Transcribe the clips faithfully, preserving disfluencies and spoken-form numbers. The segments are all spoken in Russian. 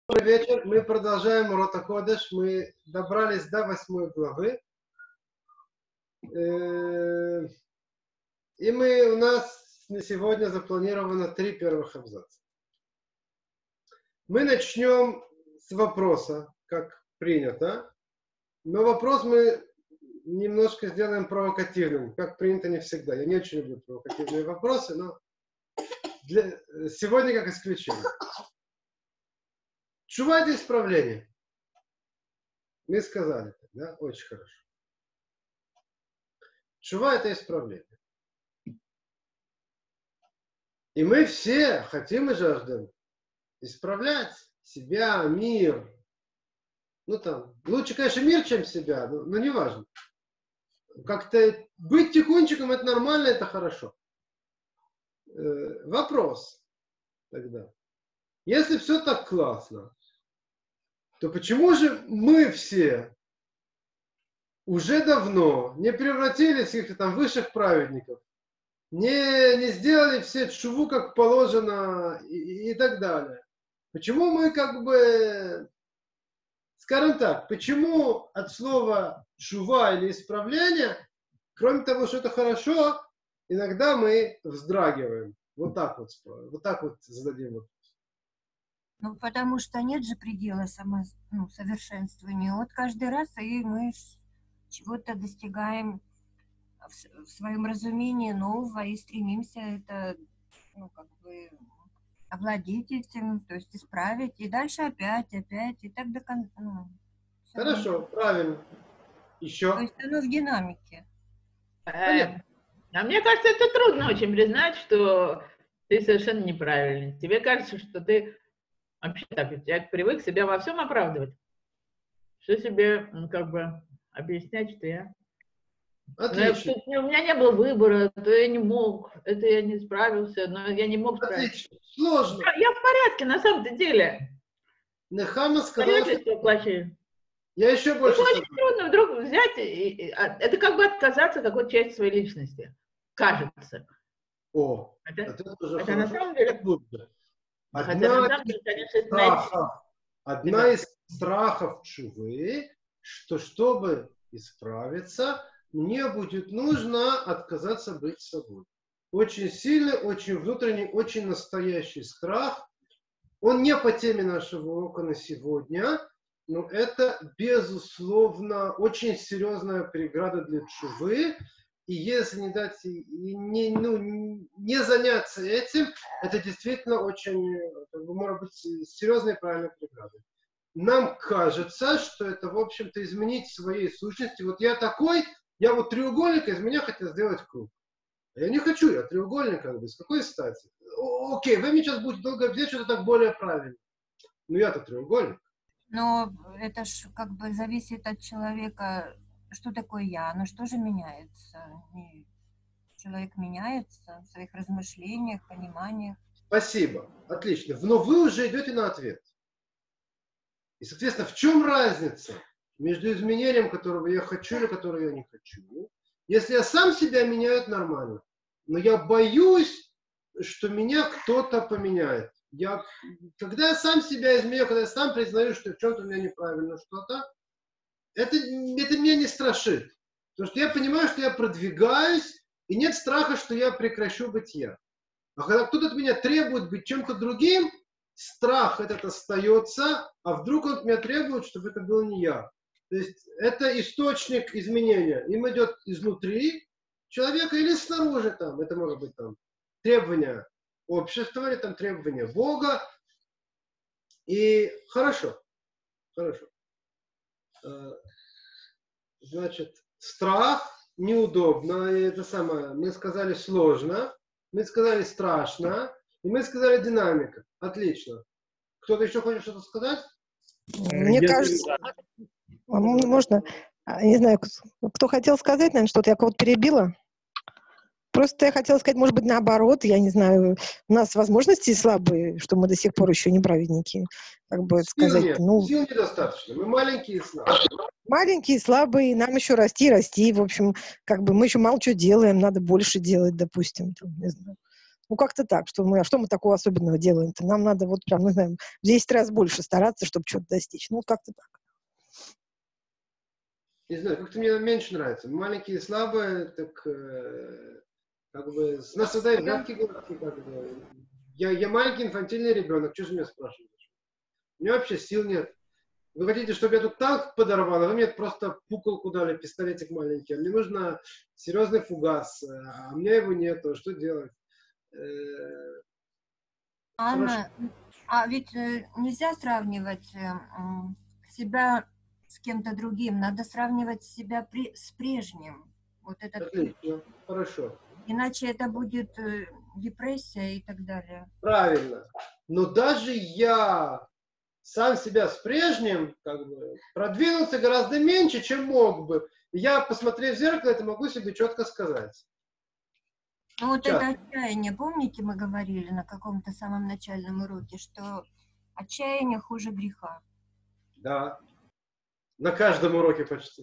Добрый вечер. Мы продолжаем Урот ха-Кодеш. Мы добрались до восьмой главы. И мы, у нас на сегодня запланировано три первых абзаца. Мы начнем с вопроса, как принято. Но вопрос мы немножко сделаем провокативным, как принято не всегда. Я не очень люблю провокативные вопросы, но для... сегодня как исключение. Тшува — это исправление. Мы сказали, да? Очень хорошо. Тшува — это исправление. И мы все хотим и жаждем исправлять себя, мир. Ну там, лучше, конечно, мир, чем себя, но, но не важно. Как-то быть тихончиком — это нормально, это хорошо. Э, вопрос тогда. Если все так классно, то почему же мы все уже давно не превратились в каких-то там высших праведников, не, не сделали все тшуву как положено и, и так далее? Почему мы как бы, скажем так, почему от слова тшува или исправление, кроме того, что это хорошо, иногда мы вздрагиваем? Вот так вот, вот так вот зададим вопрос. Ну, потому что нет же предела само, ну, совершенствованию. Вот каждый раз и мы чего-то достигаем в, в своем разумении нового и стремимся это, ну, как бы овладеть этим, то есть исправить. И дальше опять, опять, и так до конца. Ну, хорошо, правильно. Еще? То есть оно в динамике. Понятно. А мне кажется, это трудно очень признать, что ты совершенно неправильный. Тебе кажется, что ты вообще так, я привык себя во всем оправдывать. Что себе, ну, как бы, объяснять, что я... Отлично. Ну, у меня не было выбора, то я не мог, это я не справился, но я не мог справиться. Отлично. Сложно. Я, я в порядке, на самом-то деле. Нехама сказала, что... что плохие. Я еще больше... Это очень трудно вдруг взять, и, и, это как бы отказаться от какой-то части своей личности. Кажется. О, это, это, уже это на самом деле... Одна, Хотя, на самом деле, конечно, страхов, одна из страхов тшувы, что чтобы исправиться, мне будет нужно отказаться быть собой. Очень сильный, очень внутренний, очень настоящий страх. Он не по теме нашего урока на сегодня, но это, безусловно, очень серьезная преграда для тшувы. И если не дать, и не, ну, не заняться этим, это действительно очень, может быть, серьезной и правильной преградой. Нам кажется, что это, в общем-то, изменить своей сущности. Вот я такой, я вот треугольник, из меня хотят сделать круг. А я не хочу, я треугольник, как бы, с какой стати? О, окей, вы мне сейчас будете долго объяснять, что-то так более правильно. Но я-то треугольник. Но это ж как бы зависит от человека. Что такое я? Ну что же меняется? И человек меняется в своих размышлениях, пониманиях. Спасибо. Отлично. Но вы уже идете на ответ. И, соответственно, в чем разница между изменением, которого я хочу или которого я не хочу? Если я сам себя меняю, это нормально. Но я боюсь, что меня кто-то поменяет. Я, когда я сам себя изменяю, когда я сам признаю, что в чем-то у меня неправильно что-то, Это, это меня не страшит. Потому что я понимаю, что я продвигаюсь, и нет страха, что я прекращу быть я. А когда кто-то от меня требует быть чем-то другим, страх этот остается, а вдруг он от меня требует, чтобы это был не я. То есть это источник изменения. Им идет изнутри человека или снаружи там. Это может быть там требования общества или там требования Бога. И хорошо. Хорошо. Значит, страх неудобно, и это самое, мы сказали сложно, мы сказали страшно, и мы сказали динамика. Отлично. Кто-то еще хочет что-то сказать? Мне кажется, можно, не знаю, кто хотел сказать, наверное, что-то, я кого-то перебила. Просто я хотела сказать, может быть, наоборот, я не знаю, у нас возможности слабые, что мы до сих пор еще не праведники, как бы Сил сказать. нет, Ну, сил недостаточно, мы маленькие и слабые. Маленькие, слабые, нам еще расти, расти, в общем, как бы мы еще мало что делаем, надо больше делать, допустим, там, не знаю. Ну, как-то так, что мы, а что мы такого особенного делаем-то? Нам надо вот прям, не знаю, в десять раз больше стараться, чтобы что-то достичь. Ну, вот как-то так. Не знаю, как-то мне меньше нравится. Маленькие и слабые, так э, как бы с нас выдают гадкие гадкие, как бы. Я, я маленький инфантильный ребенок, что же меня спрашиваешь? У меня вообще сил нет. Вы хотите, чтобы я тут танк подорвал, а вы мне просто пуколку дали, пистолетик маленький. Мне нужно серьезный фугас, а у меня его нету. Что делать? Э, Анна, а ведь э, нельзя сравнивать э, м, себя с кем-то другим, надо сравнивать себя при, с прежним. Вот этот, Отлично, хорошо. иначе это будет э, депрессия и так далее. Правильно. Но даже я сам себя с прежним как бы, продвинулся гораздо меньше, чем мог бы. Я, посмотрев в зеркало, это могу себе четко сказать. Ну вот Сейчас. это отчаяние, помните, мы говорили на каком-то самом начальном уроке, что отчаяние хуже греха. Да. На каждом уроке почти.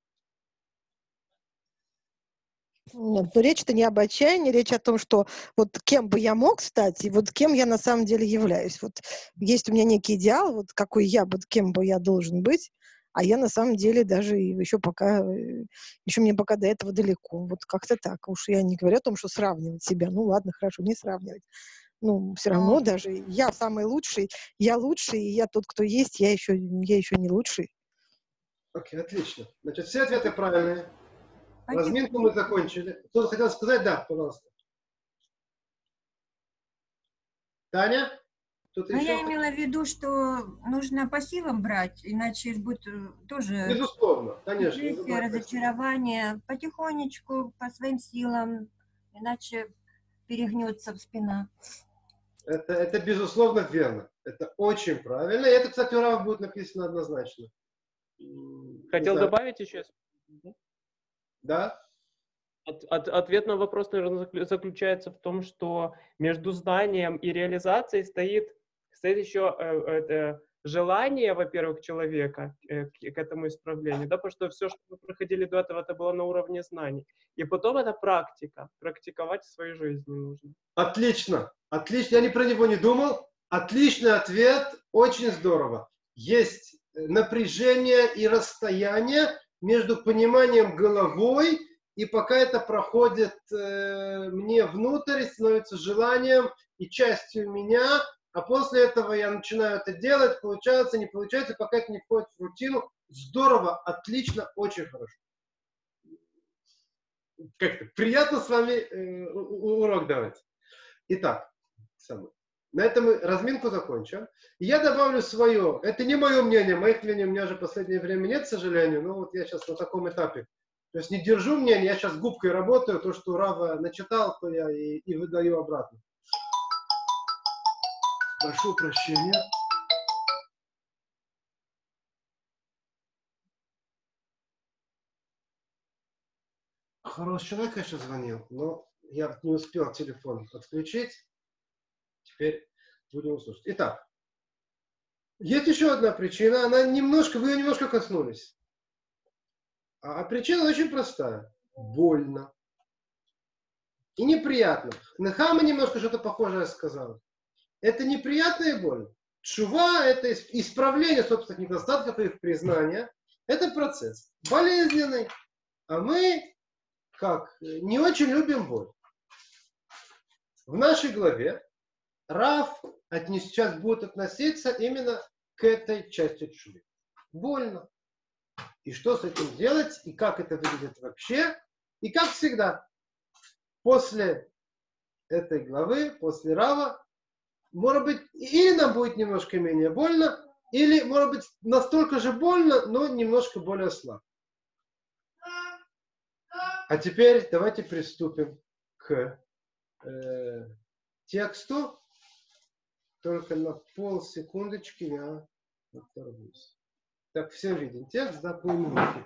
Нет, но речь-то не об отчаянии, речь о том, что вот кем бы я мог стать, и вот кем я на самом деле являюсь. Вот есть у меня некий идеал, вот какой я, вот кем бы я должен быть, а я на самом деле даже еще пока, еще мне пока до этого далеко. Вот как-то так. Уж я не говорю о том, что сравнивать себя. Ну ладно, хорошо, не сравнивать. Ну, все равно Ну, даже я самый лучший, я лучший, и я тот, кто есть, я еще, я еще не лучший. Окей, отлично. Значит, все ответы правильные. а Разминку мы закончили. Кто-то хотел сказать? Да, пожалуйста. Таня? Кто-то Ну, еще? я имела в виду, что нужно по силам брать, иначе будет э, тоже Безусловно, конечно. депрессия, разочарование. Потихонечку, по своим силам, иначе перегнется спина. Это, это безусловно верно. Это очень правильно. И это, кстати, у Рава будет написано однозначно. Хотел знаю. добавить еще? Да? От, от, ответ на вопрос, наверное, заключается в том, что между знанием и реализацией стоит, стоит еще э, это, желание, во-первых, человека э, к, к этому исправлению, да, потому что все, что мы проходили до этого, это было на уровне знаний. И потом это практика. Практиковать в своей жизни нужно. Отлично. Отлично. Я ни про него не думал. Отличный ответ. Очень здорово. Есть напряжение и расстояние между пониманием головой, и пока это проходит э, мне внутрь, становится желанием и частью меня, а после этого я начинаю это делать, получается, не получается, пока это не входит в рутину. Здорово, отлично, очень хорошо. Как-то приятно с вами э, урок давать. Итак, самое. На этом мы разминку закончим. И я добавлю свое. Это не мое мнение, моих мнений у меня же в последнее время нет, к сожалению. Но вот я сейчас на таком этапе. То есть не держу мнение, я сейчас губкой работаю. То, что Рава начитал, то я и, и выдаю обратно. Прошу прощения. Хороший человек, конечно, звонил, но я не успел телефон отключить. Теперь будем слушать. Итак, есть еще одна причина. Она немножко, вы ее немножко коснулись. А причина очень простая. Больно. И неприятно. Нахама немножко что-то похожее сказал. Это неприятно и больно. Тшува – это исправление собственных недостатков и их признание. Это процесс болезненный. А мы, как, не очень любим боль. В нашей главе Рав отнес, сейчас будет относиться именно к этой части тшувы. Больно. И что с этим делать, и как это выглядит вообще. И как всегда, после этой главы, после Рава, может быть, или нам будет немножко менее больно, или, может быть, настолько же больно, но немножко более слабо. А теперь давайте приступим к э, тексту. Только на полсекундочки я оторвусь. Так, всем виден текст, да, полминутки.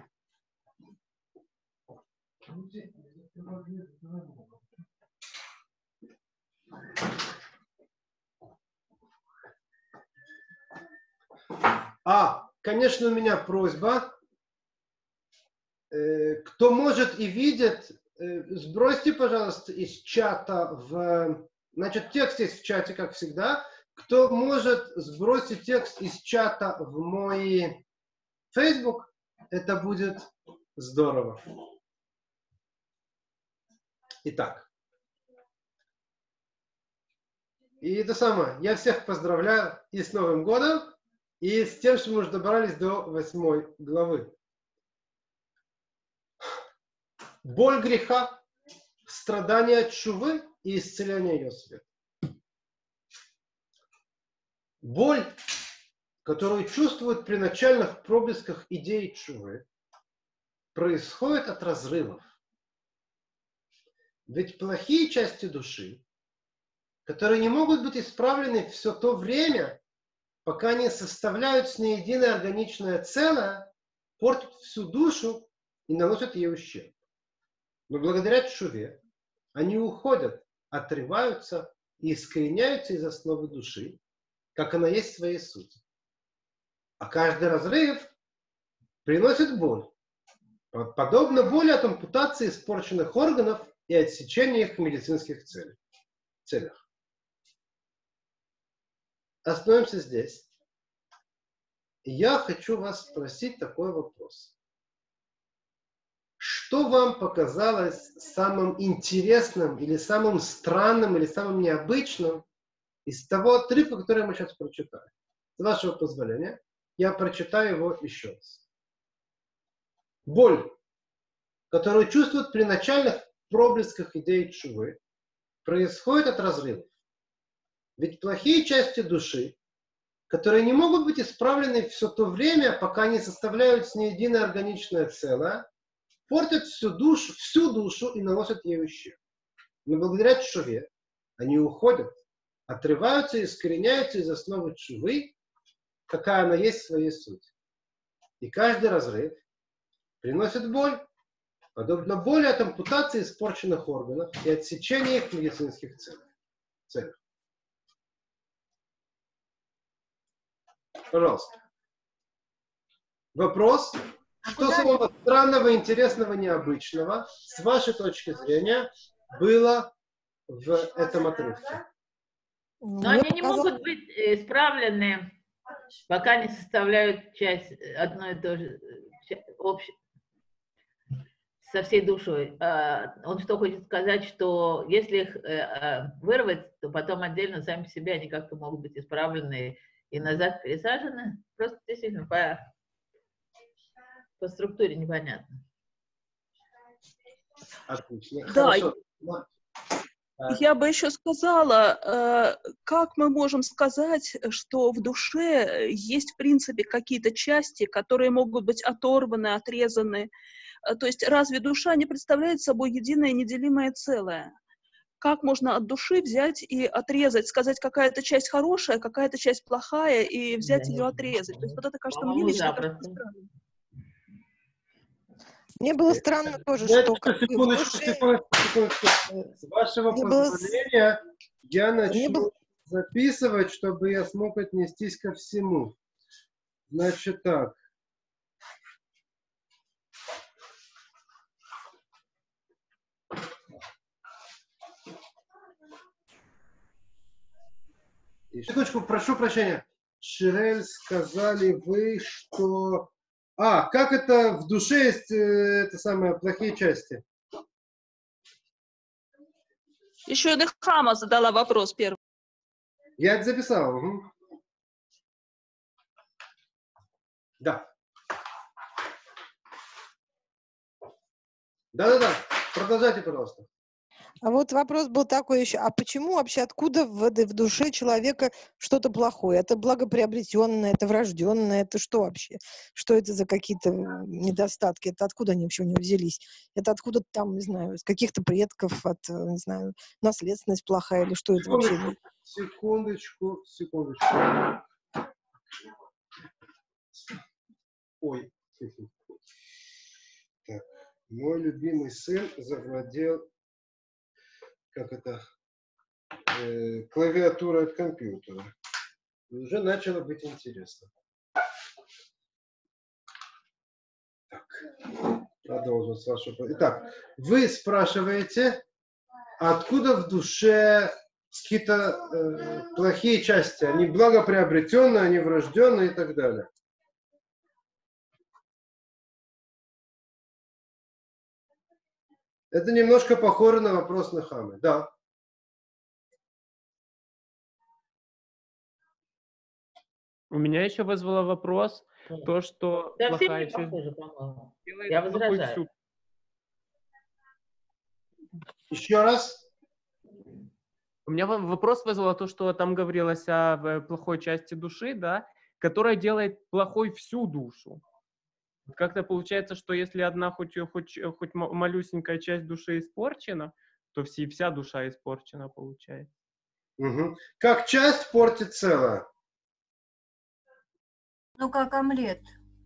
А, конечно, у меня просьба. Э, кто может и видит, э, сбросьте, пожалуйста, из чата в Значит, текст есть в чате, как всегда. Кто может сбросить текст из чата в мой Facebook, это будет здорово. Итак. И это самое. Я всех поздравляю и с Новым годом, и с тем, что мы уже добрались до восьмой главы. Боль греха, страдания тшувы и исцеление ее света. Боль, которую чувствуют при начальных проблесках идеи тшувы, происходит от разрывов. Ведь плохие части души, которые не могут быть исправлены все то время, пока они составляют с ней единое органичное целое, портят всю душу и наносят ей ущерб. Но благодаря тшуве они уходят, отрываются и искореняются из основы души, как она есть в своей сути. А каждый разрыв приносит боль. Подобно боли от ампутации испорченных органов и отсечения их в медицинских целях. целях. Остановимся здесь. Я хочу вас спросить такой вопрос. Что вам показалось самым интересным или самым странным или самым необычным из того отрывка, который мы сейчас прочитали? С вашего позволения, я прочитаю его еще раз. Боль, которую чувствуют при начальных проблесках идеи тшувы, происходит от разрывов. Ведь плохие части души, которые не могут быть исправлены все то время, пока они составляют с ней единое органичное целое, портят всю душу, всю душу и наносят ей ущерб. Но благодаря тшуве они уходят, отрываются и искореняются из основы тшувы, какая она есть в своей сути. И каждый разрыв приносит боль, подобно боли от ампутации испорченных органов и отсечения их в медицинских целях. Пожалуйста. Вопрос. Что самого странного, интересного, необычного, с вашей точки зрения, было в этом отрывке? Но они не могут быть исправлены, пока не составляют часть одной и той же общей, со всей душой. Он что хочет сказать, что если их вырвать, то потом отдельно сами по себе они как-то могут быть исправлены и назад пересажены. Просто действительно по, по структуре непонятно. Отлично. Да, Хорошо. я бы еще сказала, как мы можем сказать, что в душе есть в принципе какие-то части, которые могут быть оторваны, отрезаны. То есть разве душа не представляет собой единое неделимое целое? Как можно от души взять и отрезать, сказать, какая-то часть хорошая, какая-то часть плохая, и взять ее отрезать? То есть вот это, кажется, мне лично кажется странным. Мне было странно тоже, Нет, что... Как секундочку, душе... секундочку, секундочку. С вашего Мне позволения было... я начну было... записывать, чтобы я смог отнестись ко всему. Значит так. Секундочку, прошу прощения. Ширель, сказали вы, что... А, как это в душе есть э, это самое, плохие части? Еще Нехама задала вопрос первый. Я это записал. Угу. Да. Да-да-да. Продолжайте, пожалуйста. А вот вопрос был такой еще, а почему вообще, откуда в, в душе человека что-то плохое? Это благоприобретенное, это врожденное, это что вообще? Что это за какие-то недостатки? Это откуда они вообще у него взялись? Это откуда-то там, не знаю, с каких-то предков, от, не знаю, наследственность плохая или что это вообще? Секундочку, секундочку. Ой. Так. Мой любимый сын завладел как это, э, клавиатура от компьютера. И уже начало быть интересно. Так, продолжим с вашего... Итак, вы спрашиваете, откуда в душе какие-то э, плохие части, они благоприобретенные, они врожденные и так далее. Это немножко похоже на вопрос Нахамы. Да. У меня еще вызвало вопрос, то, что Да, плохая все не часть похоже, по-моему. делает Я плохой возражаю. всю. Еще раз. У меня во- вопрос вызвало то, что там говорилось о э, плохой части души, да, которая делает плохой всю душу. Как-то получается, что если одна хоть, хоть, хоть ма- малюсенькая часть души испорчена, то все, вся душа испорчена получается. Угу. Как часть портит целое. Ну, как омлет.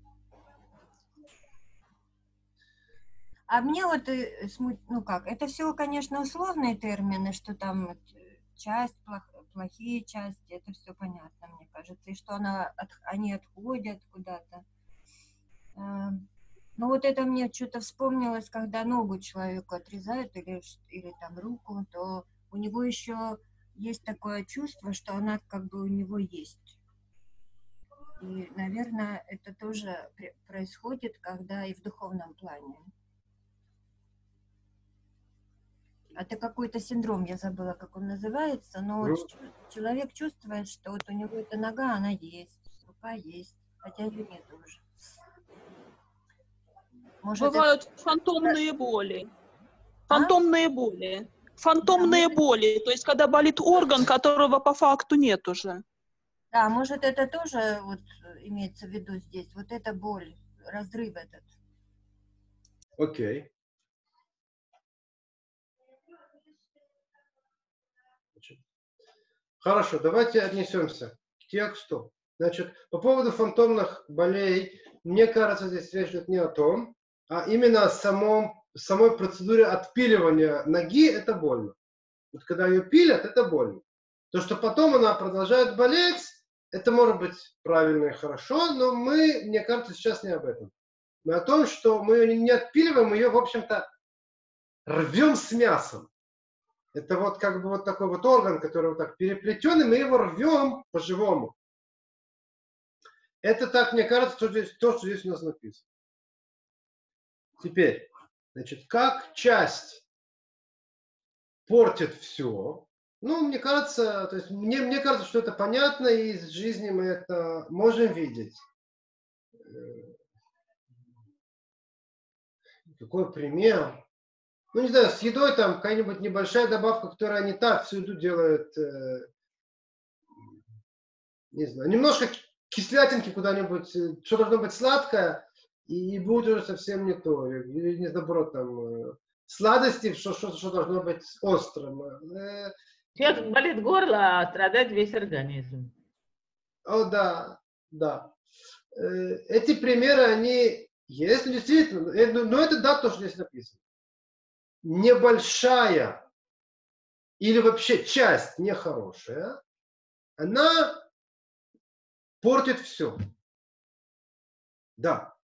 А мне вот, э, смут- ну как, это все, конечно, условные термины, что там э, часть, плох- плохие части, это все понятно, мне кажется, и что она, от- они отходят куда-то. Э, Ну вот это мне что-то вспомнилось, когда ногу человеку отрезают или, ш- или там руку, то у него еще есть такое чувство, что она как бы у него есть. И, наверное, это тоже пре- происходит, когда и в духовном плане. Это какой-то синдром, я забыла, как он называется, но вот Мгм. чу- человек чувствует, что вот у него эта нога, она есть, рука есть, хотя ее нет уже. Может, это... Бывают фантомные боли. А? Фантомные боли. Фантомные Да, может- боли. То есть, когда болит орган, которого по факту нет уже. Да, может, это тоже вот э, имеется в виду здесь, вот эта боль, разрыв этот. Окей. Значит, хорошо, давайте отнесемся к тексту. Значит, по поводу фантомных болей, мне кажется, здесь речь идет не о том, а именно о самом, самой процедуре отпиливания ноги, это больно. Вот когда ее пилят, это больно. То, что потом она продолжает болеть, это может быть правильно и хорошо, но мы, мне кажется, сейчас не об этом. Мы о том, что мы ее не отпиливаем, мы ее, в общем-то, рвем с мясом. Это вот как бы вот такой вот орган, который вот так переплетен, и мы его рвем по-живому. Это так, мне кажется, что здесь, то, что здесь у нас написано. Теперь, значит, как часть портит все. Ну, мне кажется, то есть мне, мне кажется, что это понятно, и из жизни мы это можем видеть. Какой пример? Ну, не знаю, с едой там какая-нибудь небольшая добавка, которая не так всю еду делает, э, не знаю, немножко кислятинки куда-нибудь, э, что должно быть сладкое, и будет уже совсем не то. Или, не наоборот, там, э, сладости, что, что, что должно быть острым. Э, Человек болит горло, а страдает весь организм. О, да, да. Э, Эти примеры, они есть, но действительно, э, но но это да, то, что здесь написано. Небольшая или вообще часть нехорошая, она портит все. Да.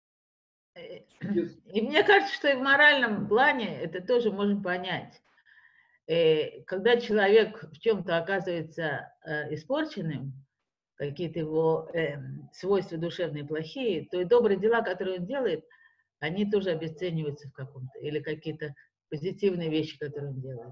И мне кажется, что и в моральном плане это тоже можно понять. Э, Когда человек в чем-то оказывается э, испорченным, какие-то его э, свойства душевные плохие, то и добрые дела, которые он делает, они тоже обесцениваются в каком-то, или какие-то позитивные вещи, которые он делает.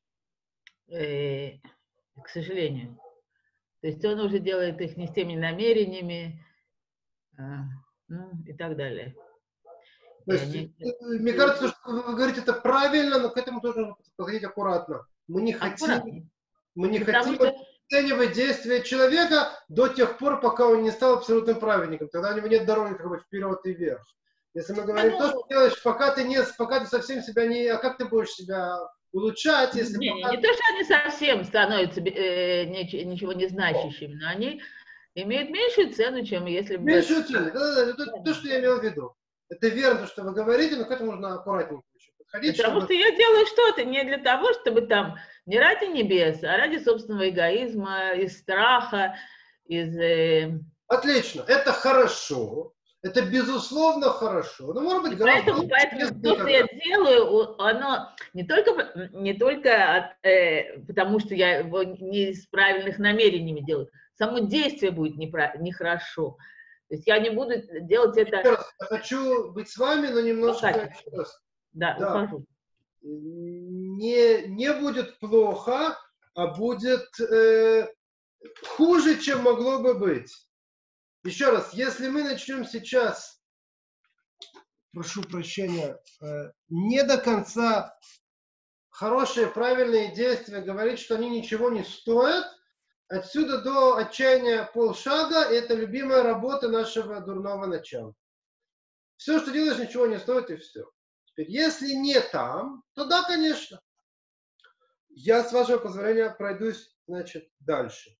Э, К сожалению. То есть он уже делает их не с теми намерениями, а, ну и так далее. То И есть, они... э, мне кажется, что вы говорите это правильно, но к этому тоже нужно подходить аккуратно. Мы не хотим, Аккуратно. мы не Потому хотим что оценивать действия человека до тех пор, пока он не стал абсолютным праведником. Тогда у него нет дороги как бы вперед и вверх. Если мы говорим, ну, то, что делаешь, пока ты, не, пока ты совсем себя не... А как ты будешь себя улучшать, если не, не, пока... не то, что они совсем становятся э, нич- ничего не значащими, но они имеют меньшую цену, чем если бы... Меньшую цену. Да-да-да, это то, что я имел в виду. Это верно, то, что вы говорите, но к этому нужно аккуратненько еще подходить, Потому чтобы... что я делаю что-то не для того, чтобы там, не ради небес, а ради собственного эгоизма, из страха, из... э, Отлично, это хорошо. Это безусловно хорошо. Но, может быть, И гораздо поэтому, лучше, поэтому если то, что никогда. я делаю, оно не только, не только от, э, потому, что я его не из правильных намерениями делаю, само действие будет неправ- нехорошо. То есть я не буду делать это... Еще раз, я хочу быть с вами, но немножко... еще раз. Да, Да. ухожу. Не, не будет плохо, а будет э, хуже, чем могло бы быть. Еще раз, если мы начнем сейчас, прошу прощения, э, не до конца хорошие, правильные действия, говорить, что они ничего не стоят, отсюда до отчаяния полшага, это любимая работа нашего дурного начала. Все, что делаешь, ничего не стоит, и все. Теперь, если не там, то да, конечно. Я, с вашего позволения, пройдусь, значит, дальше.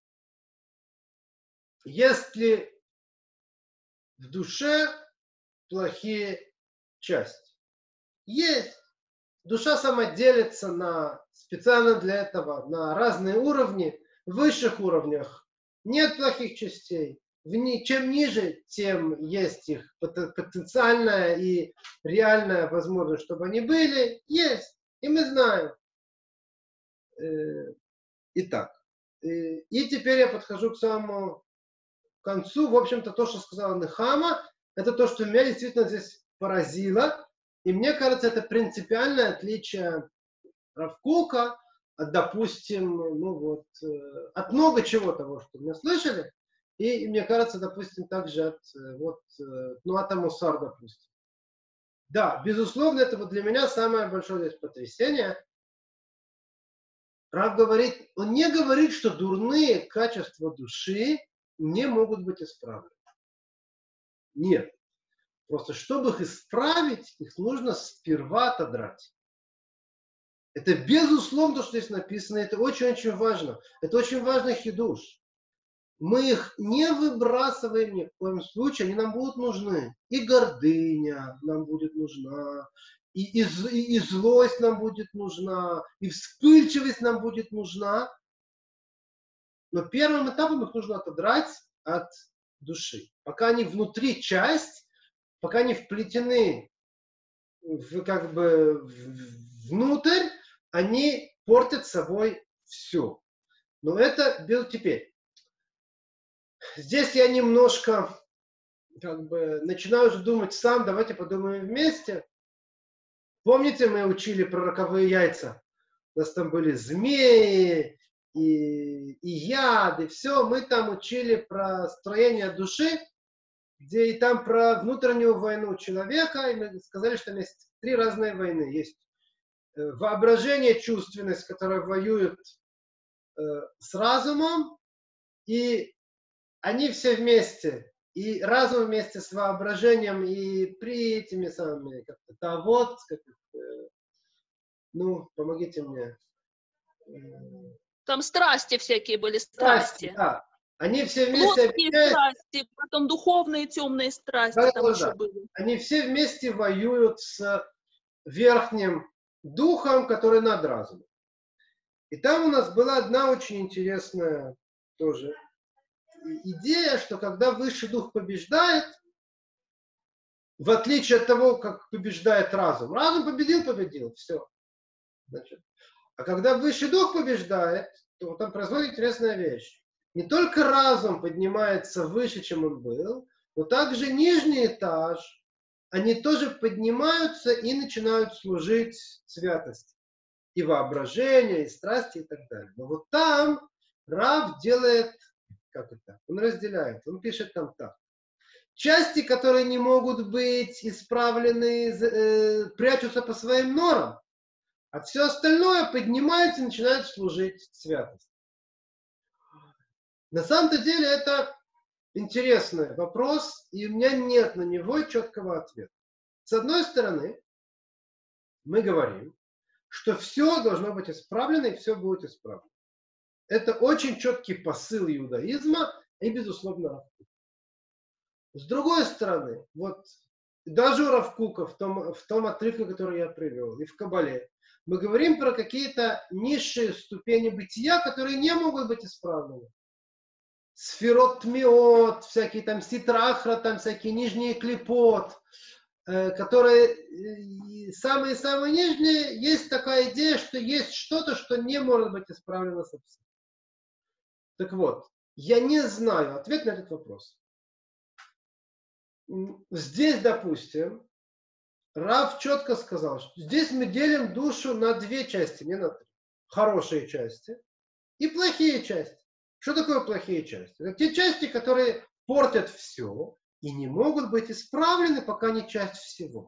Если в душе плохие части. Есть. Душа сама делится на, специально для этого, на разные уровни. В высших уровнях нет плохих частей. В ни, чем ниже, тем есть их потенциальная и реальная возможность, чтобы они были. Есть. И мы знаем. Итак. И теперь я подхожу к самому концу. В общем-то, то, что сказала Нехама, это то, что меня действительно здесь поразило. И мне кажется, это принципиальное отличие Рав Кока от, допустим, ну вот, от много чего того, что мы слышали. И мне кажется, допустим, также от вот, ну, от Мусар, допустим. Да, безусловно, это вот для меня самое большое здесь потрясение. Рав говорит, он не говорит, что дурные качества души не могут быть исправлены. Нет. Просто чтобы их исправить, их нужно сперва отодрать. Это безусловно то, что здесь написано, это очень-очень важно. Это очень важный хидуш. Мы их не выбрасываем ни в коем случае, они нам будут нужны. И гордыня нам будет нужна, и, и, и, и злость нам будет нужна, и вспыльчивость нам будет нужна. Но первым этапом их нужно отодрать от души. Пока они внутри часть, пока они вплетены в, как бы, внутрь, они портят собой все. Но это был теперь. Здесь я немножко как бы начинаю уже думать сам, давайте подумаем вместе. Помните, мы учили про роковые яйца? У нас там были змеи и, и яды, все. Мы там учили про строение души, где и там про внутреннюю войну человека. И мы сказали, что там есть три разные войны. Есть воображение, чувственность, которая воюет э, с разумом, и они все вместе, и разум вместе с воображением, и при этими самыми, как-то, да вот, как, э, ну, помогите мне. Там страсти всякие были, Страсти, страсти. да. Они все вместе... Плотские страсти, потом духовные темные страсти да, там да, еще да. были. Они все вместе воюют с верхним духом, который над разумом. И там у нас была одна очень интересная тоже идея, что когда высший дух побеждает, в отличие от того, как побеждает разум. Разум победил, победил, все. Значит, а когда высший дух побеждает, то там происходит интересная вещь. Не только разум поднимается выше, чем он был, но также нижний этаж, они тоже поднимаются и начинают служить святости. И воображение, и страсти, и так далее. Но вот там Рав делает, как это, он разделяет, он пишет там так. Части, которые не могут быть исправлены, э, прячутся по своим норам, а все остальное поднимается и начинает служить святости. На самом-то деле это интересный вопрос, и у меня нет на него четкого ответа. С одной стороны, мы говорим, что все должно быть исправлено, и все будет исправлено. Это очень четкий посыл иудаизма и, безусловно, Рав Кука. С другой стороны, вот даже у Рав Кука, в том, в том отрывке, который я привел, и в Кабале, мы говорим про какие-то низшие ступени бытия, которые не могут быть исправлены. сферот тмиот, всякие там ситрахра, там всякие нижние клипот, э, которые самые-самые нижние, есть такая идея, что есть что-то, что не может быть исправлено совсем. Так вот, я не знаю ответ на этот вопрос. Здесь, допустим, Рав четко сказал, что здесь мы делим душу на две части, не на три. Хорошие части и плохие части. Что такое плохие части? Это те части, которые портят все и не могут быть исправлены, пока не часть всего.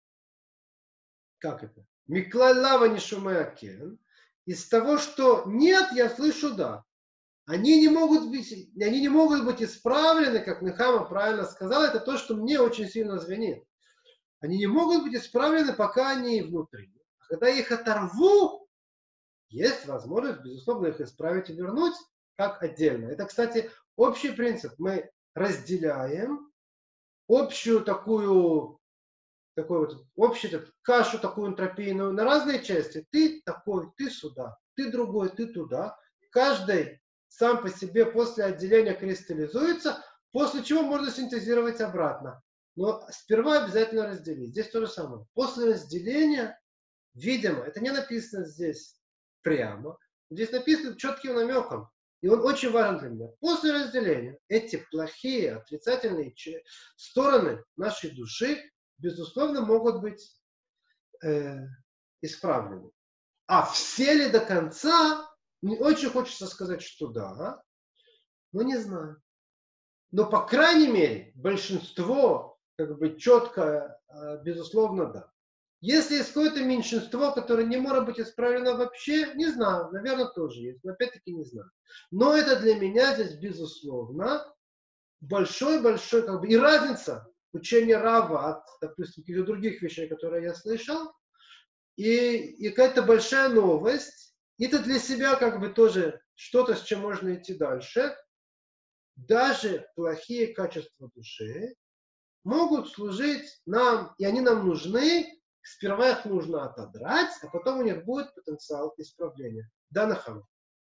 Как это? Миклалава не шумеакен. Из того, что нет, я слышу да. Они не могут быть, они не могут быть исправлены, как Нехама правильно сказал, это то, что мне очень сильно звенит. Они не могут быть исправлены, пока они внутри. А когда я их оторву, есть возможность, безусловно, их исправить и вернуть как отдельно. Это, кстати, общий принцип. Мы разделяем общую такую, такую вот, общую кашу такую энтропийную на разные части. Ты такой, ты сюда, ты другой, ты туда. Каждый сам по себе после отделения кристаллизуется, после чего можно синтезировать обратно. Но сперва обязательно разделить. Здесь то же самое. После разделения, видимо, это не написано здесь прямо, здесь написано четким намеком. И он очень важен для меня. После разделения эти плохие, отрицательные стороны нашей души, безусловно, могут быть э, исправлены. А все ли до конца? Мне очень хочется сказать, что да, но не знаю. Но, по крайней мере, большинство, как бы четко, безусловно, да. Если есть какое-то меньшинство, которое не может быть исправлено вообще, не знаю, наверное, тоже есть, но опять-таки не знаю. Но это для меня здесь, безусловно, большой-большой, как бы, и разница учения Рава от, допустим, каких-то других вещей, которые я слышал, и, и какая-то большая новость. Это для себя как бы тоже что-то, с чем можно идти дальше. Даже плохие качества души могут служить нам, и они нам нужны. Сперва их нужно отодрать, а потом у них будет потенциал исправления. Да, Нахам?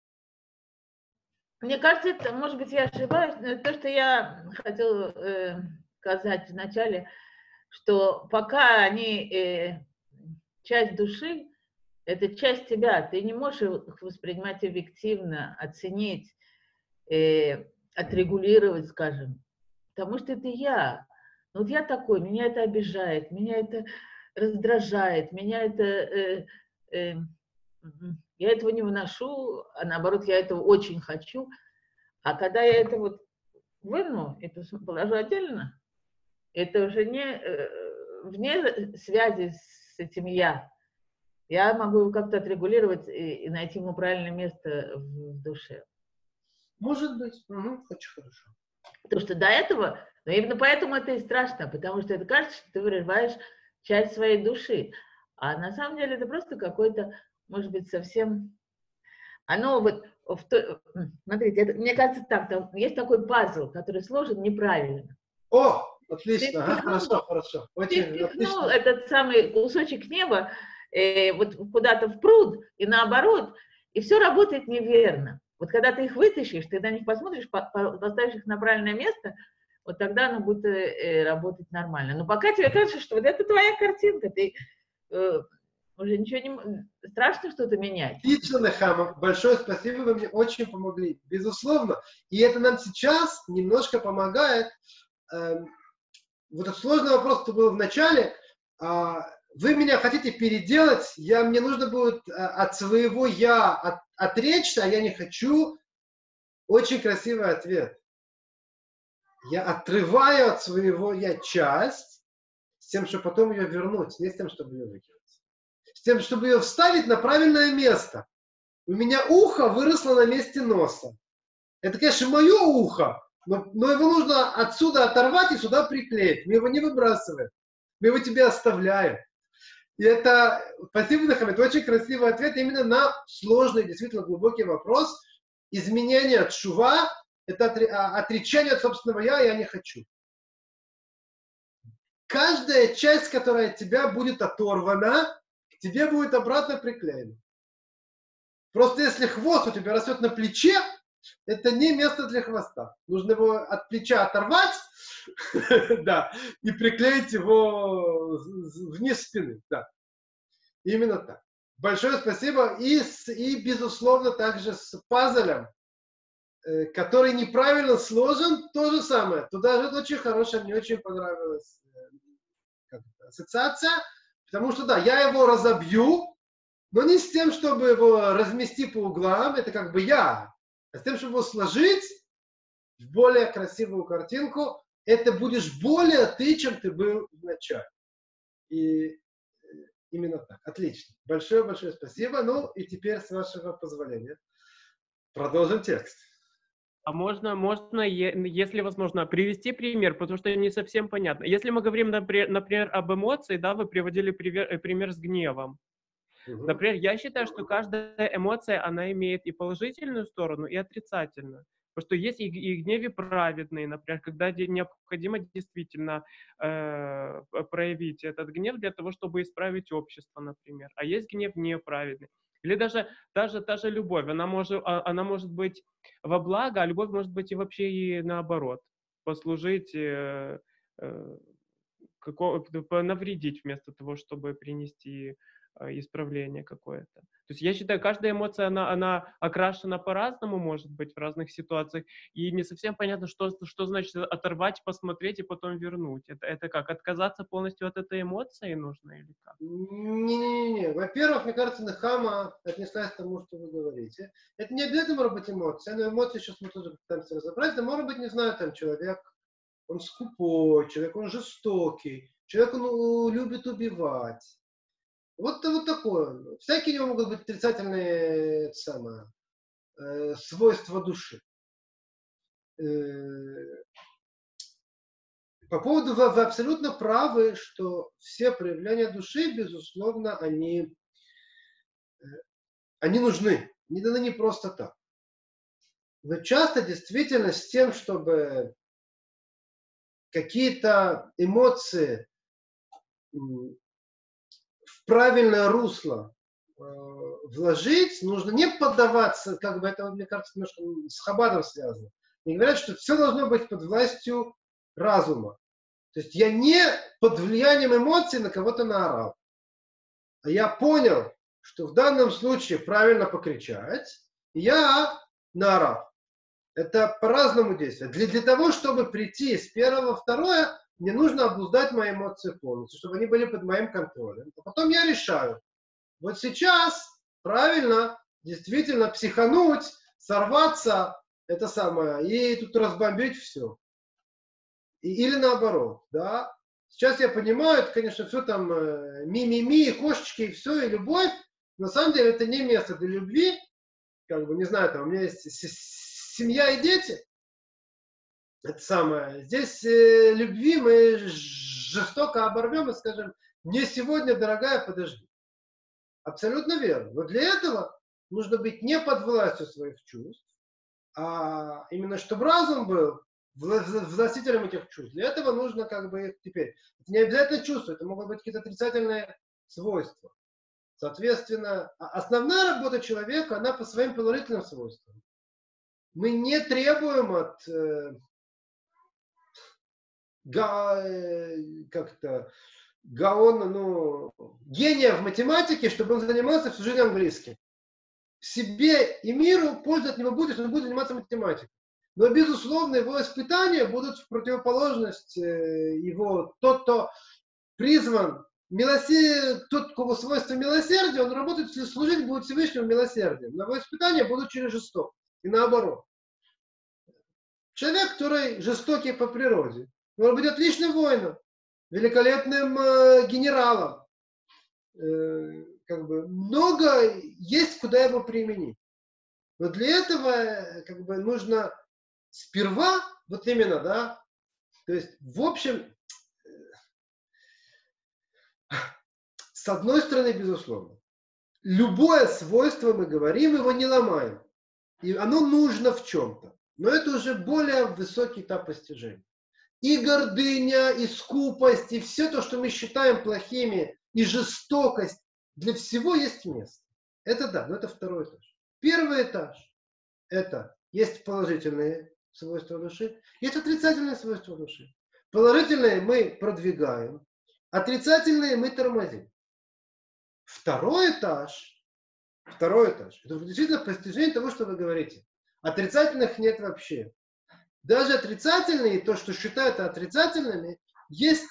Мне кажется, это, может быть, я ошибаюсь, но то, что я хотела э, сказать вначале, что пока они э, часть души, это часть тебя, ты не можешь их воспринимать объективно, оценить, э, отрегулировать, скажем, потому что это я. Ну, вот я такой, меня это обижает, меня это раздражает, меня это... Э, э, я этого не выношу, а наоборот, я этого очень хочу. А когда я это вот выну, это положу отдельно, это уже не э, вне связи с этим я. Я могу его как-то отрегулировать и, и найти ему правильное место в, в душе. Может быть. Угу. Очень хорошо. Потому что до этого, но именно поэтому это и страшно, потому что это кажется, что ты вырываешь часть своей души. А на самом деле это просто какой-то, может быть, совсем... Оно вот... В то... Смотрите, это, мне кажется так, там есть такой пазл, который сложен неправильно. О, отлично. Ты, ага, ты, хорошо, хорошо. Очень ты отлично. этот самый кусочек неба э, вот куда-то в пруд и наоборот, и все работает неверно. Вот когда ты их вытащишь, ты на них посмотришь, по, по, поставишь их на правильное место, вот тогда оно будет э, работать нормально. Но пока тебе кажется, что вот это твоя картинка, ты э, уже ничего не... Страшно что-то менять. Отлично, Нехама. Большое спасибо, вы мне очень помогли. Безусловно. И это нам сейчас немножко помогает. Эм, вот этот сложный вопрос, что был в начале. Э, вы меня хотите переделать, я, мне нужно будет э, от своего «я» от, отречься, а я не хочу. Очень красивый ответ. Я отрываю от своего «я» часть, с тем, чтобы потом ее вернуть, не с тем, чтобы ее выкинуть. С тем, чтобы ее вставить на правильное место. У меня ухо выросло на месте носа. Это, конечно, мое ухо, но, но его нужно отсюда оторвать и сюда приклеить. Мы его не выбрасываем. Мы его тебе оставляем. И это, спасибо, Нахам, это очень красивый ответ именно на сложный, действительно глубокий вопрос. Изменение от шува – это отречение от собственного «я», я не хочу. Каждая часть, которая от тебя будет оторвана, к тебе будет обратно приклеена. Просто если хвост у тебя растет на плече, Это не место для хвоста. Нужно его от плеча оторвать, да, и приклеить его вниз спины, да. Именно так. Большое спасибо. И, с, и безусловно, также с пазлем, э, который неправильно сложен, то же самое. Туда же очень хорошая, мне очень понравилась э, ассоциация, потому что, да, я его разобью, но не с тем, чтобы его разместить по углам, это как бы я, а с тем, чтобы его сложить в более красивую картинку, это будешь более ты, чем ты был вначале. И именно так. Отлично. Большое-большое спасибо. Ну, и теперь, с вашего позволения, продолжим текст. А можно, можно, если возможно, привести пример, потому что не совсем понятно. Если мы говорим, например, например об эмоции, да, вы приводили пример, пример с гневом. Угу. Например, я считаю, что каждая эмоция, она имеет и положительную сторону, и отрицательную. Потому что есть и, и гневы праведные, например, когда необходимо действительно э, проявить этот гнев для того, чтобы исправить общество, например. А есть гнев неправедный. Или даже, даже та же любовь, она может, она может быть во благо, а любовь может быть и вообще и наоборот. Послужить, э, э, како, навредить вместо того, чтобы принести исправление какое-то. То есть я считаю, каждая эмоция, она, она окрашена по-разному, может быть, в разных ситуациях, и не совсем понятно, что, что значит оторвать, посмотреть и потом вернуть. Это, это как, отказаться полностью от этой эмоции нужно или как? Не-не-не. Во-первых, мне кажется, Нехама отнеслась к тому, что вы говорите. Это не обязательно может быть эмоция, но эмоции сейчас мы тоже пытаемся разобрать. Это может быть, не знаю, там человек, он скупой, человек, он жестокий, человек, он любит убивать. Вот, вот такое. Всякие у него могут быть отрицательные самое, э, свойства души. Э, по поводу, вы, вы абсолютно правы, что все проявления души, безусловно, они, э, они нужны. Не даны не просто так. Но часто действительно с тем, чтобы какие-то эмоции в правильное русло э, вложить, нужно не поддаваться, как бы это, мне кажется, немножко с Хабадом связано. Они говорят, что все должно быть под властью разума. То есть я не под влиянием эмоций на кого-то наорал. А я понял, что в данном случае правильно покричать, и я наорал. Это по-разному действует. Для, для того, чтобы прийти с первого во второе, мне нужно обуздать мои эмоции полностью, чтобы они были под моим контролем. А потом я решаю. Вот сейчас правильно действительно психануть, сорваться, это самое, и тут разбомбить все. И, или наоборот, да. Сейчас я понимаю, это, конечно, все там э, ми-ми-ми, кошечки и все, и любовь. На самом деле это не место для любви. Как бы, не знаю, там у меня есть семья и дети. Это самое. Здесь э, любви мы жестоко оборвем и скажем, не сегодня, дорогая, подожди. Абсолютно верно. Но для этого нужно быть не под властью своих чувств, а именно чтобы разум был властителем этих чувств. Для этого нужно как бы теперь. Это не обязательно чувства, это могут быть какие-то отрицательные свойства. Соответственно, основная работа человека, она по своим положительным свойствам. Мы не требуем от э, га, э, как-то гаона, ну, гения в математике, чтобы он занимался всю жизнь английским. Себе и миру пользу от него будет, если он будет заниматься математикой. Но, безусловно, его испытания будут в противоположность э, его, тот, кто призван, милосердие, тот, у кого свойство милосердия, он работает, служить будет Всевышнему милосердием. Но его испытания будут через жестокость. И наоборот. Человек, который жестокий по природе, может быть отличным воином, великолепным э, генералом. Э, как бы, много есть, куда его применить. Но для этого как бы, нужно сперва, вот именно, да, то есть, в общем, с одной стороны, безусловно, любое свойство мы говорим, его не ломаем. И оно нужно в чем-то. Но это уже более высокий этап постижения. И гордыня, и скупость, и все то, что мы считаем плохими, и жестокость, для всего есть место. Это да, но это второй этаж. Первый этаж – это есть положительные свойства души, есть отрицательные свойства души. Положительные мы продвигаем, отрицательные мы тормозим. Второй этаж, второй этаж, это действительно постижение того, что вы говорите. Отрицательных нет вообще. Даже отрицательные, то, что считают отрицательными, есть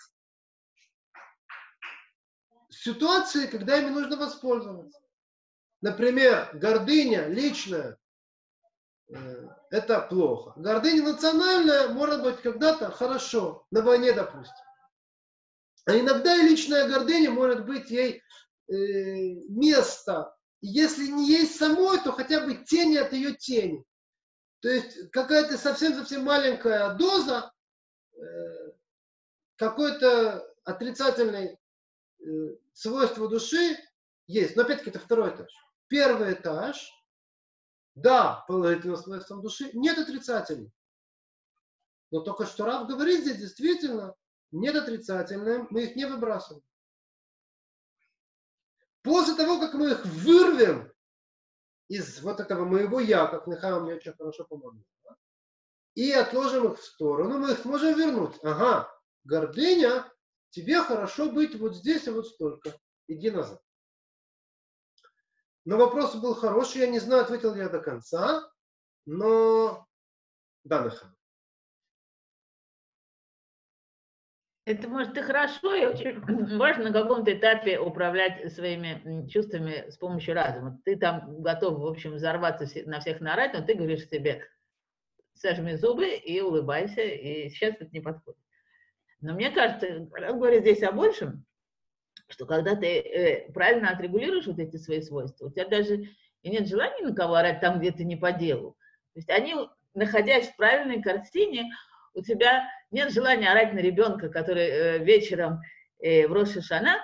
ситуации, когда ими нужно воспользоваться. Например, гордыня личная э, – это плохо. Гордыня национальная может быть когда-то хорошо, на войне, допустим. А иногда и личная гордыня может быть ей э, место. Если не есть самой, то хотя бы тени от ее тени. То есть какая-то совсем-совсем маленькая доза э, какой-то отрицательной э, свойства души есть. Но опять-таки это второй этаж. Первый этаж, да, положительным свойством души, нет отрицательных. Но только что Рав говорит здесь действительно, нет отрицательным, мы их не выбрасываем. После того, как мы их вырвем из вот этого моего я, как Нехама мне очень хорошо помогла, и отложим их в сторону, мы их можем вернуть. Ага, гордыня, тебе хорошо быть вот здесь и вот столько. Иди назад. Но вопрос был хороший, я не знаю, ответил ли я до конца, но да, Нехама. Это может и хорошо, и очень важно на каком-то этапе управлять своими чувствами с помощью разума. Ты там готов, в общем, взорваться, на всех наорать, но ты говоришь себе, сожми зубы и улыбайся, и сейчас это не подходит. Но мне кажется, он говорит здесь о большем, что когда ты э, правильно отрегулируешь вот эти свои свойства, у тебя даже и нет желания на кого орать там, где ты не по делу. То есть они, находясь в правильной картине, у тебя нет желания орать на ребенка, который э, вечером э, в Рош ха-Шана,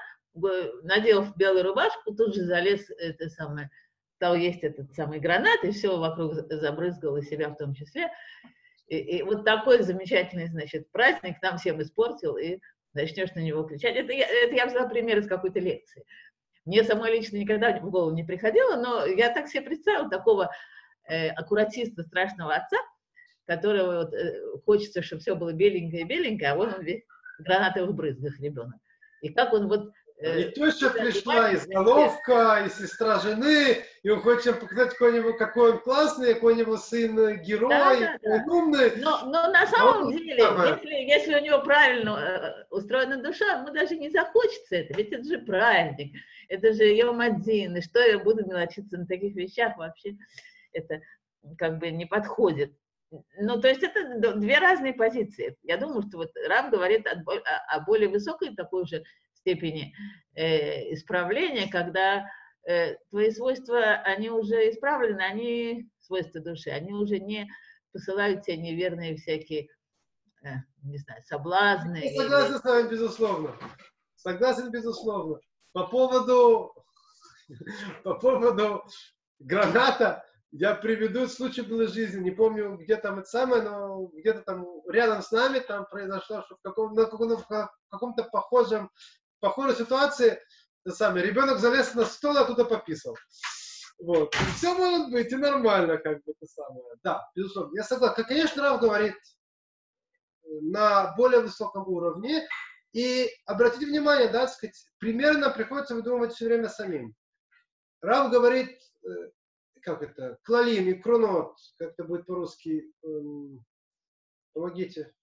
надев белую рубашку, тут же залез, это самое, стал есть этот самый гранат, и все вокруг забрызгал, и себя в том числе. И, и вот такой замечательный, значит, праздник нам всем испортил, и начнешь на него кричать. Это я, это я взяла пример из какой-то лекции. Мне самой лично никогда в голову не приходило, но я так себе представила такого э, аккуратиста, страшного отца, которого вот, э, хочется, чтобы все было беленькое-беленькое, а вот он весь в гранатовых брызгах ребенок. И как он вот... Э, и теща пришла, и головка, и сестра жены, и он хочет показать какой-нибудь, какой он классный, какой-нибудь сын герой, да, да, да. умный. Но, но на самом а деле, если, если у него правильно э, устроена душа, ему даже не захочется это, ведь это же праздник, это же Йом-Адин, и что я буду мелочиться на таких вещах вообще, это как бы не подходит. Ну, то есть это две разные позиции. Я думаю, что вот Рав говорит о, о, о более высокой такой же степени э, исправления, когда э, твои свойства, они уже исправлены, они, свойства души, они уже не посылают тебе неверные всякие, э, не знаю, соблазны. Я согласен или... с вами, безусловно. Согласен, безусловно. По поводу, по поводу граната, я приведу случай был из жизни, не помню, где там это самое, но где-то там рядом с нами там произошло, что в, каком, на каком, в каком-то похожем, похожей ситуации это самое, ребенок залез на стол, а оттуда пописал. Вот. И все может быть, и нормально, как бы, это самое. Да, безусловно. Я согласен. Конечно, Рав говорит на более высоком уровне, и обратите внимание, да, так сказать, примерно приходится выдумывать все время самим. Рав говорит, как это, клалим и кронот, как это будет по-русски, эм, помогите.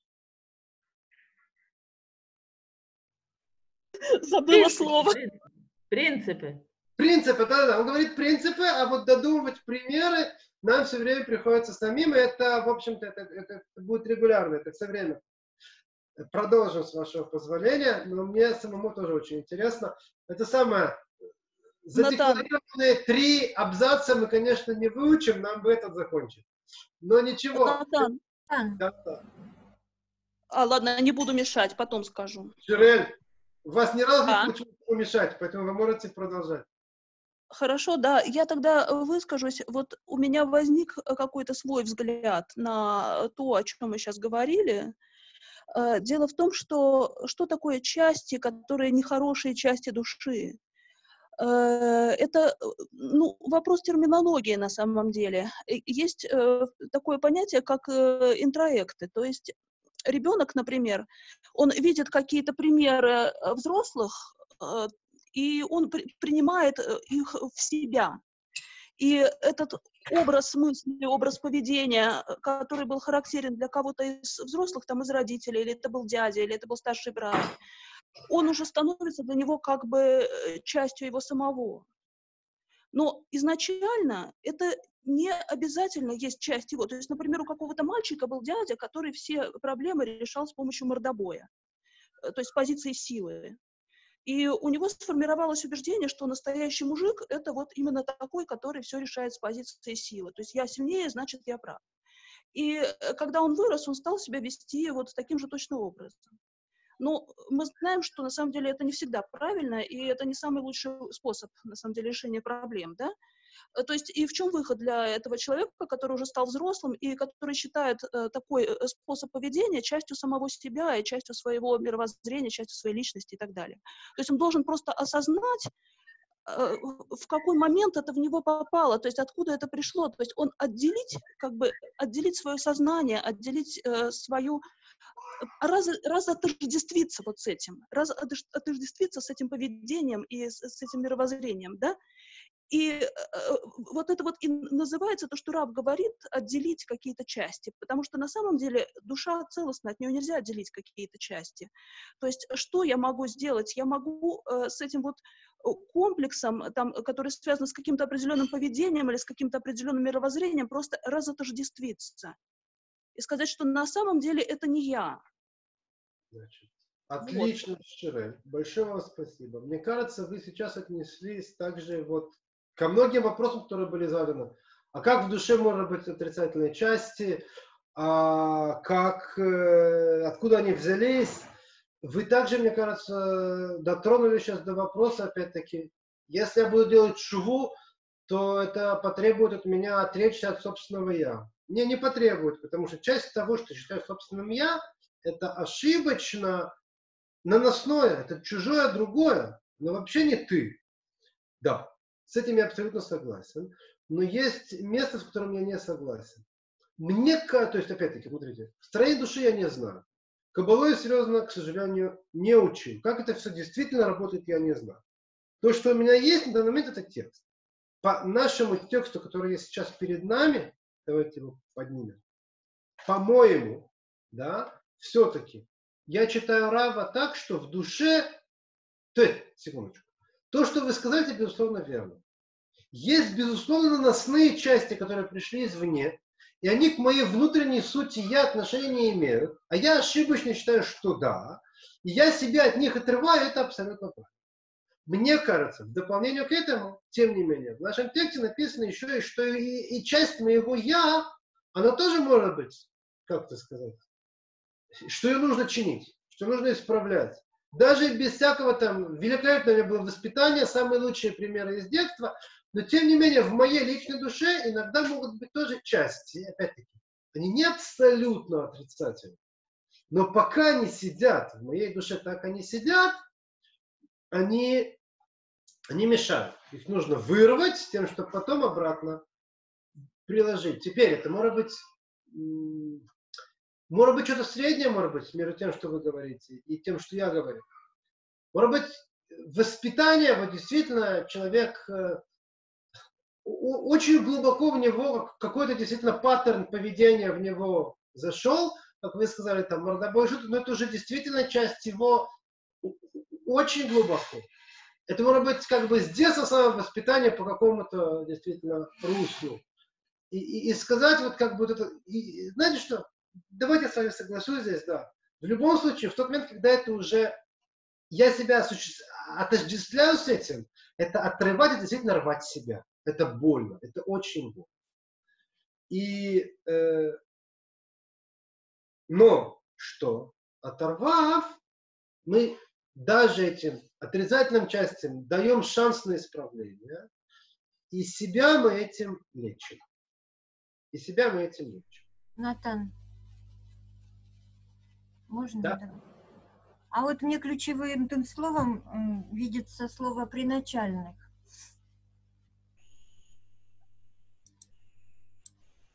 Забыла слово. Принципы. Принципы, да-да, он говорит принципы, а вот додумывать примеры нам все время приходится самим, и это, в общем-то, это, это, это будет регулярно, это все время. Продолжим, с вашего позволения, но мне самому тоже очень интересно. Это самое... Задекларированные три абзаца мы, конечно, не выучим, нам бы этот закончить. Но ничего. Натан. Да, да. А, ладно, не буду мешать, потом скажу. Ширель, вас ни разу а? не хочу помешать, поэтому вы можете продолжать. Хорошо, да, я тогда выскажусь. Вот у меня возник какой-то свой взгляд на то, о чем мы сейчас говорили. Дело в том, что что такое части, которые нехорошие части души? Это, ну, вопрос терминологии на самом деле. Есть такое понятие, как интроекты, то есть ребенок, например, он видит какие-то примеры взрослых, и он при, принимает их в себя. И этот образ мысли, образ поведения, который был характерен для кого-то из взрослых, там, из родителей, или это был дядя, или это был старший брат, он уже становится для него как бы частью его самого. Но изначально это не обязательно есть часть его. То есть, например, у какого-то мальчика был дядя, который все проблемы решал с помощью мордобоя, то есть с позиции силы. И у него сформировалось убеждение, что настоящий мужик — это вот именно такой, который все решает с позиции силы. То есть я сильнее, значит, я прав. И когда он вырос, он стал себя вести вот таким же точно образом. Но мы знаем, что на самом деле это не всегда правильно, и это не самый лучший способ, на самом деле, решения проблем, да? То есть и в чем выход для этого человека, который уже стал взрослым и который считает э, такой способ поведения частью самого себя и частью своего мировоззрения, частью своей личности и так далее. То есть он должен просто осознать, э, в какой момент это в него попало, то есть откуда это пришло. То есть он отделить, как бы, отделить свое сознание, отделить э, свою... Раз, раз отождествиться вот с этим, раз отождествиться с этим поведением и с, с этим мировоззрением, да, и э, вот это вот и называется то, что Рав говорит, отделить какие-то части, потому что на самом деле душа целостна, от нее нельзя отделить какие-то части. То есть что я могу сделать? Я могу э, с этим вот комплексом, там, который связан с каким-то определенным поведением или с каким-то определенным мировоззрением, просто разотождествиться и сказать, что на самом деле это не я. Значит, отлично, вот. Ширель. Большое вам спасибо. Мне кажется, вы сейчас отнеслись также вот ко многим вопросам, которые были заданы. А как в душе может быть отрицательные части? А как, э, откуда они взялись? Вы также, мне кажется, дотронули сейчас до вопроса, опять-таки, если я буду делать шуву, то это потребует от меня отречься от собственного «я». Мне не потребует, потому что часть того, что я считаю собственным «я», это ошибочно наносное, это чужое другое, но вообще не ты. Да, с этим я абсолютно согласен, но есть место, с которым я не согласен. Мне кажется, то есть, опять-таки, смотрите, в строении души я не знаю. Кабалу я серьезно, к сожалению, не учил. Как это все действительно работает, я не знаю. То, что у меня есть на данный момент, это текст. По нашему тексту, который есть сейчас перед нами, давайте его поднимем, по-моему, да, все-таки я читаю Рава так, что в душе, то есть, секундочку, то, что вы сказали, это безусловно верно. Есть, безусловно, наносные части, которые пришли извне, и они к моей внутренней сути я отношения не имеют, а я ошибочно считаю, что да, и я себя от них отрываю, это абсолютно правильно. Мне кажется, в дополнение к этому, тем не менее, в нашем тексте написано еще, и что и, и часть моего «я», она тоже может быть, как это сказать, что ее нужно чинить, что нужно исправлять. Даже без всякого там, великолепного у меня было воспитание, самые лучшие примеры из детства, но тем не менее в моей личной душе иногда могут быть тоже части, опять-таки, они не абсолютно отрицательны, но пока они сидят, в моей душе так они сидят, они, они мешают. Их нужно вырвать с тем, чтобы потом обратно приложить. Теперь это может быть... Может быть, что-то среднее, может быть, между тем, что вы говорите, и тем, что я говорю. Может быть, воспитание, вот действительно, человек э, очень глубоко в него, какой-то действительно паттерн поведения в него зашел, как вы сказали, там, мордобой, что-то, но это уже действительно часть его очень глубоко. Это может быть как бы с детства самого воспитания по какому-то действительно руслу. И, и, и сказать вот как бы вот это, и, знаете что? Давайте я с вами соглашусь здесь, да. В любом случае, в тот момент, когда это уже, я себя отождествляю с этим, это отрывать, это действительно рвать себя. Это больно, это очень больно. И, э, но, что, оторвав, мы даже этим отрицательным частям даем шанс на исправление, и себя мы этим лечим. И себя мы этим лечим. Натан, можно? Да. Да? А вот мне ключевым тем словом видится слово «приначальных».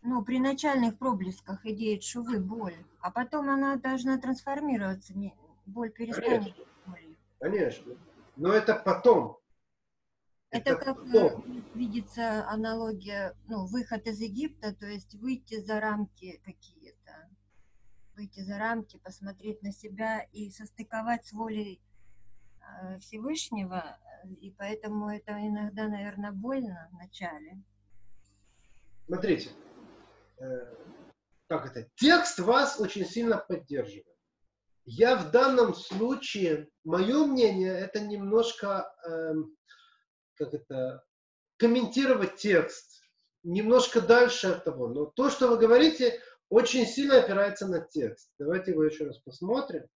ну, при начальных проблесках идеи тшувы боль, а потом она должна трансформироваться, не, боль перестанет быть болью. Конечно. Но это потом. Это, Это как потом. видится аналогия, ну, выход из Египта, то есть выйти за рамки какие-то, выйти за рамки, посмотреть на себя и состыковать с волей э, Всевышнего, и поэтому это иногда, наверное, больно в начале. Смотрите, э, как это? Текст вас очень сильно поддерживает. Я в данном случае, мое мнение, это немножко, э, как это, комментировать текст, немножко дальше от того. Но то, что вы говорите, очень сильно опирается на текст. Давайте его еще раз посмотрим.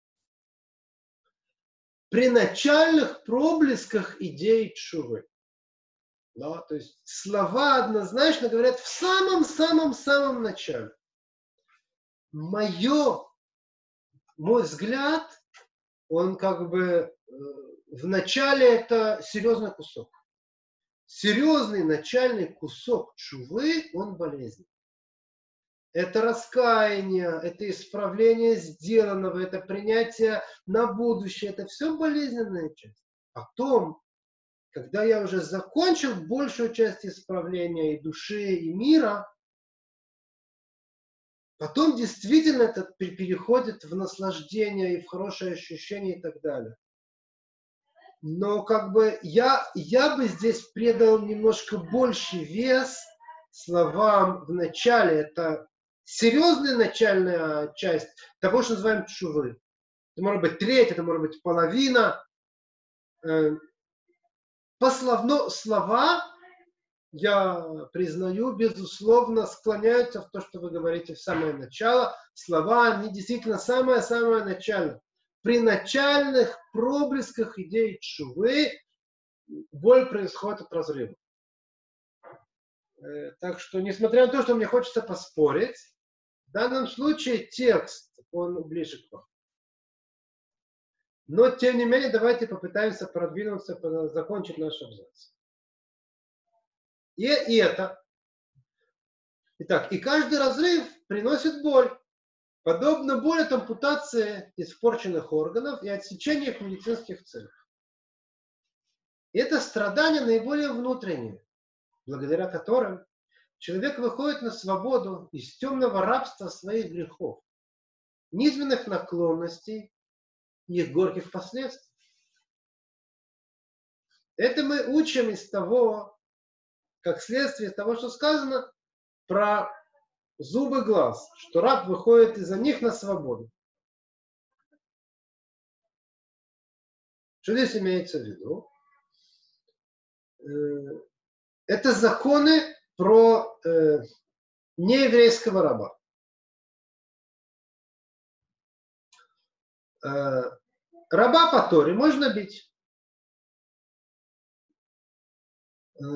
При начальных проблесках идеи тшувы. Да, то есть слова однозначно говорят в самом-самом-самом начале. Мое, мой взгляд, он как бы э, в начале это серьезный кусок. Серьезный начальный кусок тшувы, он болезненный. Это раскаяние, это исправление сделанного, это принятие на будущее, это все болезненная часть. Потом, когда я уже закончил большую часть исправления и души, и мира, потом действительно это переходит в наслаждение и в хорошее ощущение и так далее. Но как бы я, я бы здесь придал немножко больше вес словам в начале. Это серьезная начальная часть того, что называем тшувы. Это может быть треть, это может быть половина. Пословно, слова, я признаю, безусловно, склоняются в то, что вы говорите в самое начало. Слова, они действительно самое-самое начало. При начальных проблесках идеи тшувы боль происходит от разрыва. Так что, несмотря на то, что мне хочется поспорить, в данном случае текст, он ближе к вам. Но, тем не менее, давайте попытаемся продвинуться, закончить наш абзац. И, и это. Итак, и каждый разрыв приносит боль. Подобно боли от ампутации испорченных органов и отсечения их в медицинских целях. И это страдания наиболее внутренние, благодаря которым человек выходит на свободу из темного рабства своих грехов, низменных наклонностей и их горьких последствий. Это мы учим из того, как следствие того, что сказано про зубы глаз, что раб выходит из-за них на свободу. Что здесь имеется в виду? Это законы про э, нееврейского раба. Э, раба по Торе можно бить. Э,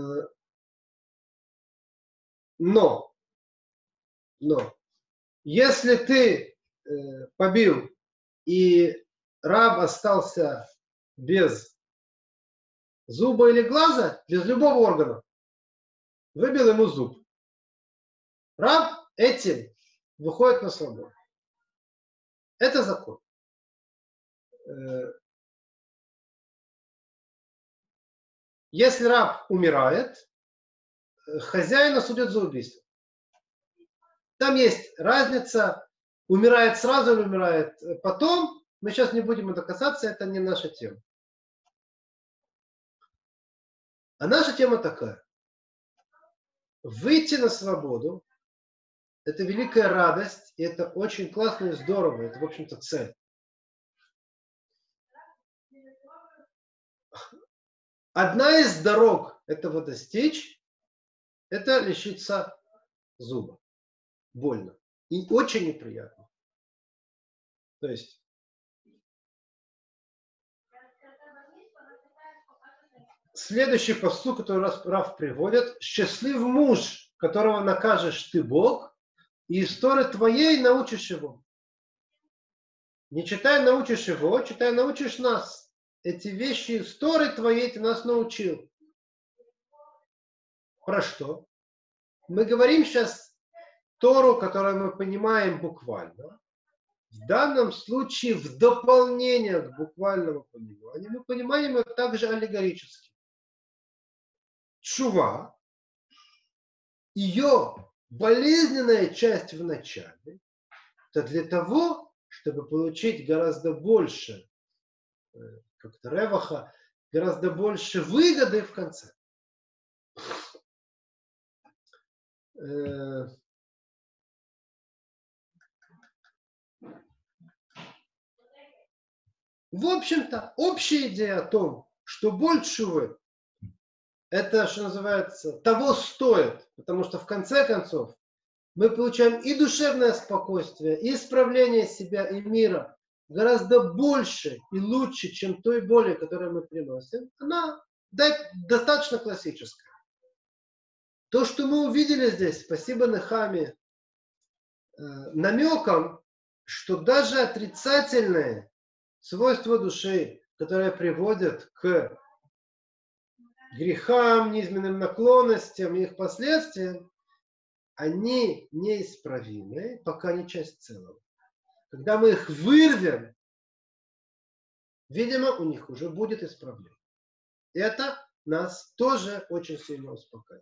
но, но, если ты э, побил, и раб остался без зуба или глаза, без любого органа, выбил ему зуб. Раб этим выходит на свободу. Это закон. Если раб умирает, хозяина судят за убийство. Там есть разница, умирает сразу или умирает потом. Мы сейчас не будем это касаться, это не наша тема. А наша тема такая. Выйти на свободу – это великая радость, и это очень классно и здорово. Это, в общем-то, цель. Одна из дорог этого достичь – это лишиться зуба. Больно. И очень неприятно. То есть следующий пастух, который Рав приводит: счастлив муж, которого накажешь ты, Бог, и из Торы твоей научишь его. Не читай, научишь его, читай, научишь нас. Эти вещи из Торы твоей ты нас научил. Про что? Мы говорим сейчас Тору, которую мы понимаем буквально. В данном случае, в дополнение к буквальному пониманию, мы понимаем ее также аллегорически. Тшува, ее болезненная часть в начале, это для того, чтобы получить гораздо больше, как-то реваха, гораздо больше выгоды в конце. В общем-то, общая идея о том, что боль тшувы, это, что называется, того стоит, потому что в конце концов мы получаем и душевное спокойствие, и исправление себя и мира гораздо больше и лучше, чем той боли, которую мы приносим. Она достаточно классическая. То, что мы увидели здесь, спасибо Нехаме, намеком, что даже отрицательные свойства души, которые приводят к грехам, низменным наклонностям и их последствиям, они неисправимы, пока не часть целого. Когда мы их вырвем, видимо, у них уже будет исправление. Это нас тоже очень сильно успокаивает.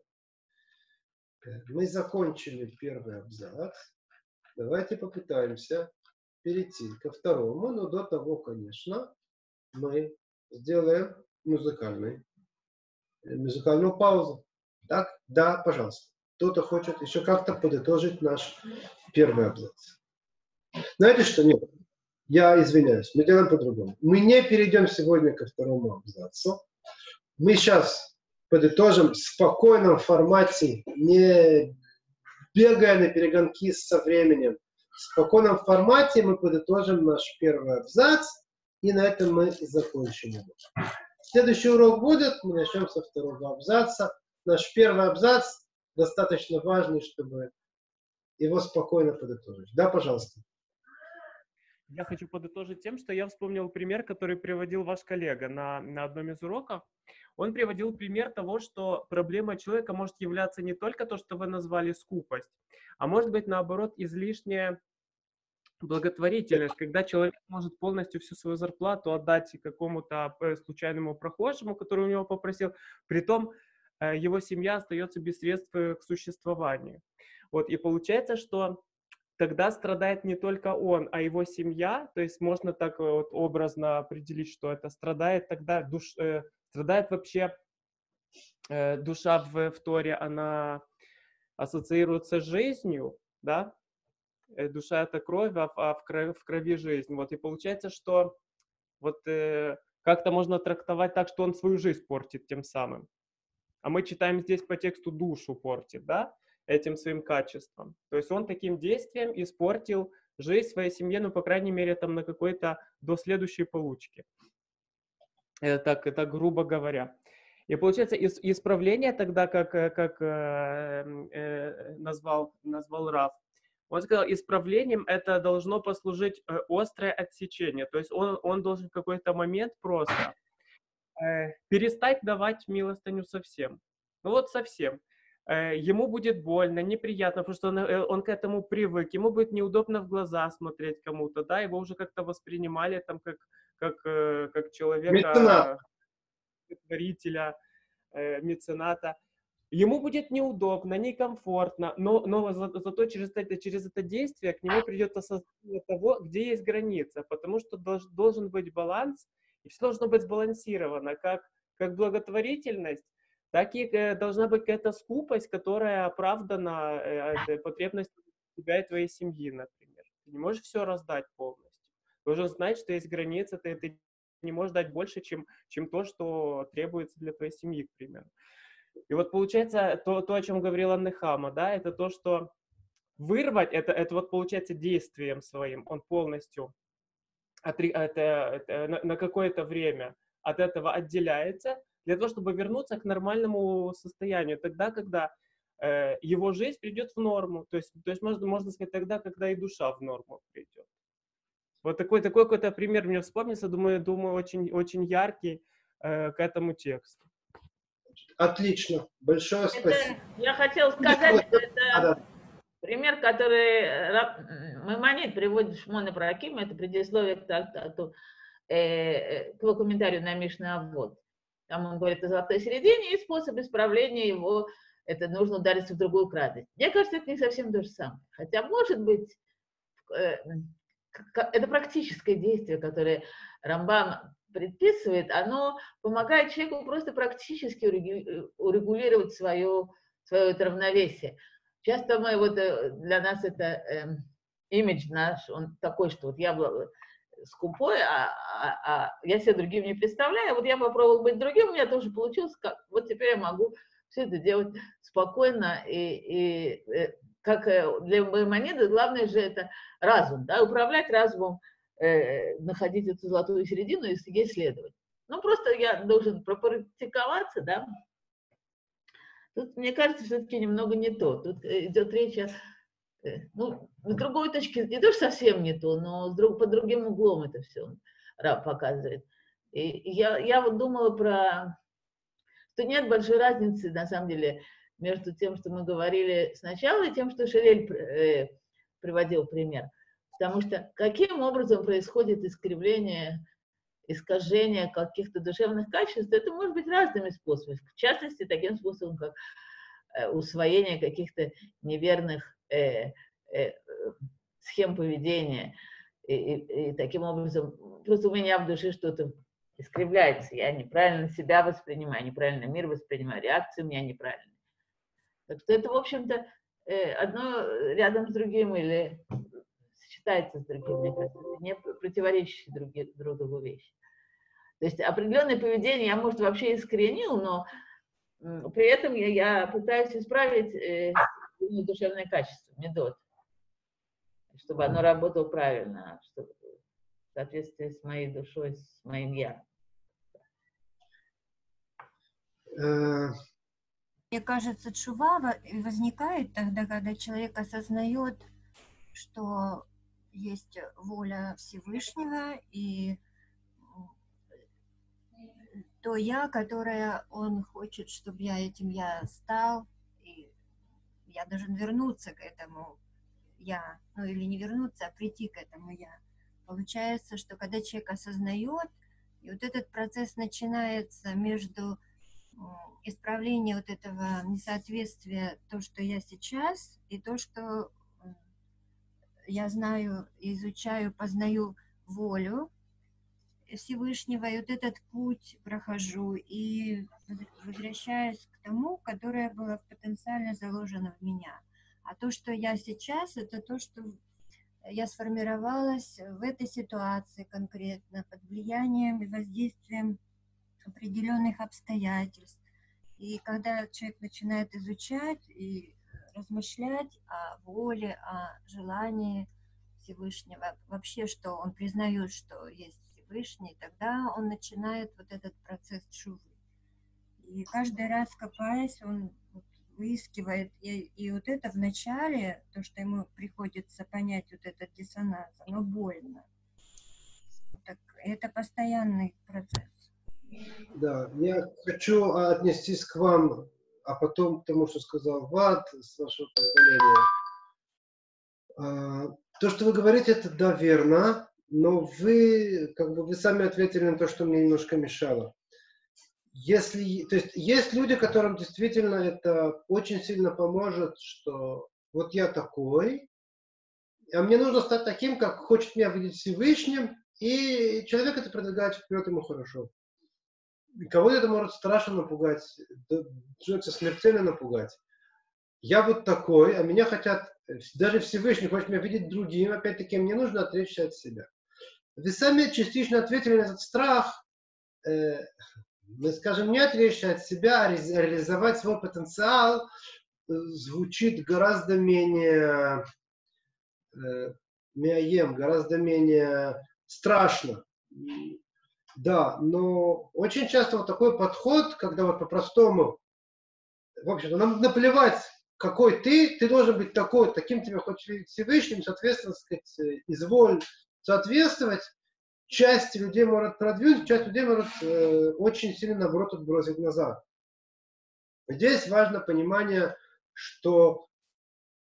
Мы закончили первый абзац. Давайте попытаемся перейти ко второму, но до того, конечно, мы сделаем музыкальный, музыкальную паузу. Так? Да, пожалуйста. Кто-то хочет еще как-то подытожить наш первый абзац. Знаете что? Нет. Я извиняюсь. Мы делаем по-другому. Мы не перейдем сегодня ко второму абзацу. Мы сейчас подытожим в спокойном формате, не бегая на перегонки со временем. В спокойном формате мы подытожим наш первый абзац, и на этом мы закончим его. Следующий урок будет, мы начнем со второго абзаца. Наш первый абзац достаточно важный, чтобы его спокойно подытожить. Да, пожалуйста. Я хочу подытожить тем, что я вспомнил пример, который приводил ваш коллега на, на одном из уроков. Он приводил пример того, что проблема человека может являться не только то, что вы назвали скупость, а может быть, наоборот, излишняя благотворительность, когда человек может полностью всю свою зарплату отдать какому-то случайному прохожему, который у него попросил, притом его семья остается без средств к существованию. Вот, и получается, что тогда страдает не только он, а его семья, то есть можно так вот образно определить, что это страдает тогда, душ, э, страдает вообще э, душа в, в Торе, она ассоциируется с жизнью, да, э, душа это кровь, а, а в, крови, в крови жизнь, вот, и получается, что вот э, как-то можно трактовать так, что он свою жизнь портит тем самым, а мы читаем здесь по тексту душу портит, да, этим своим качеством. То есть он таким действием испортил жизнь своей семье, ну, по крайней мере, там на какой-то до следующей получки. Это так, это грубо говоря. И получается, исправление тогда, как, как э, э, назвал, назвал Рав, он сказал, исправлением это должно послужить э, острое отсечение. То есть он, он должен в какой-то момент просто э, перестать давать милостыню совсем. Ну вот совсем. Ему будет больно, неприятно, потому что он, он к этому привык, ему будет неудобно в глаза смотреть кому-то, да, его уже как-то воспринимали там как, как, как человека, творителя, мецената. Ему будет неудобно, некомфортно, но, но за, зато через это, через это действие к нему придет осознание того, где есть граница, потому что долж, должен быть баланс, и все должно быть сбалансировано, как, как благотворительность, так и должна быть какая-то скупость, которая оправдана э, потребностью тебя и твоей семьи, например. Ты не можешь все раздать полностью. Ты должен знать, что есть границы, ты, ты не можешь дать больше, чем, чем то, что требуется для твоей семьи, к примеру. И вот получается, то, то о чем говорила Нехама, да, это то, что вырвать, это, это вот получается действием своим, он полностью от, это, это, на, на какое-то время от этого отделяется, для того, чтобы вернуться к нормальному состоянию, тогда, когда э, его жизнь придет в норму, то есть, то есть можно, можно сказать, тогда, когда и душа в норму придет. Вот такой, такой какой-то пример мне вспомнился, думаю, думаю очень, очень яркий э, к этому тексту. Отлично, большое спасибо. Это, я хотела сказать, что это, пример, который Маймонид приводит в Шмон Ипраким, это предисловие к, к, э, к его комментарию на Мишна Авот. Там он говорит о золотой середине, и способ исправления его, это нужно удариться в другую крайность. Мне кажется, это не совсем то же самое. Хотя, может быть, э, это практическое действие, которое Рамбам предписывает, оно помогает человеку просто практически урегулировать свое, свое это равновесие. Часто мы, вот, для нас это э, имидж наш, он такой, что вот я был скупой, а, а, а я себя другим не представляю, вот я попробовал быть другим, у меня тоже получилось, как, вот теперь я могу все это делать спокойно, и, и как для Маймонида, главное же это разум, да, управлять разумом, э, находить эту золотую середину и ей следовать. Ну, просто я должен пропрактиковаться, да. Тут, мне кажется, все-таки немного не то. Тут идет речь о, ну, с другой точки, не то, что совсем не то, но с друг, под другим углом это все Рав показывает. И, и я, я вот думала про, что нет большой разницы, на самом деле, между тем, что мы говорили сначала, и тем, что Шелель э, приводил пример. Потому что каким образом происходит искривление, искажение каких-то душевных качеств, это может быть разными способами. В частности, таким способом, как э, усвоение каких-то неверных э, э, схем поведения. И, и, и таким образом, просто у меня в душе что-то искривляется. Я неправильно себя воспринимаю, неправильно мир воспринимаю, реакции у меня неправильные. Так что это, в общем-то, одно рядом с другим или сочетается с другим, мне кажется, это не противоречащие друг, друг другу вещи. То есть определенное поведение я, может, вообще искоренил, но при этом я, я пытаюсь исправить э, душевное качество, медот, чтобы оно работало правильно, чтобы в соответствии с моей душой, с моим я. Мне кажется, тшува возникает тогда, когда человек осознает, что есть воля Всевышнего, и то я, которое он хочет, чтобы я этим я стал, и я должен вернуться к этому я, ну или не вернуться, а прийти к этому я. Получается, что когда человек осознает, и вот этот процесс начинается между исправление вот этого несоответствия, то, что я сейчас, и то, что я знаю, изучаю, познаю волю Всевышнего, и вот этот путь прохожу, и возвращаюсь к тому, которое было потенциально заложено в меня. А то, что я сейчас, это то, что я сформировалась в этой ситуации конкретно, под влиянием и воздействием определенных обстоятельств. И когда человек начинает изучать и размышлять о воле, о желании Всевышнего, вообще, что он признает, что есть Всевышний, тогда он начинает вот этот процесс тшувы. И каждый раз, копаясь, он выискивает, и, и вот это в начале, то, что ему приходится понять, вот этот диссонанс, оно больно. Так, это постоянный процесс. Да, я хочу отнестись к вам, а потом к тому, что сказал Вад, с вашего позволения. То, что вы говорите, это да, верно, но вы, как бы, вы сами ответили на то, что мне немножко мешало. Если, то есть, есть люди, которым действительно это очень сильно поможет, что вот я такой, а мне нужно стать таким, как хочет меня видеть Всевышним, и человек это продвигает вперед, ему хорошо. Кого-то это может страшно напугать, смертельно напугать. Я вот такой, а меня хотят, даже Всевышний хочет меня видеть другим, опять-таки мне нужно отречься от себя. Вы сами частично ответили на этот страх, э, мы скажем, не отречься от себя, а реализовать свой потенциал звучит гораздо менее э, меаем, гораздо менее страшно. Да, но очень часто вот такой подход, когда вот по-простому, в общем-то, нам наплевать, какой ты, ты должен быть такой, таким тебя хочет видеть Всевышним, соответственно, так сказать, изволь соответствовать, часть людей может продвинуть, часть людей может э, очень сильно, наоборот, отбросить назад. Здесь важно понимание, что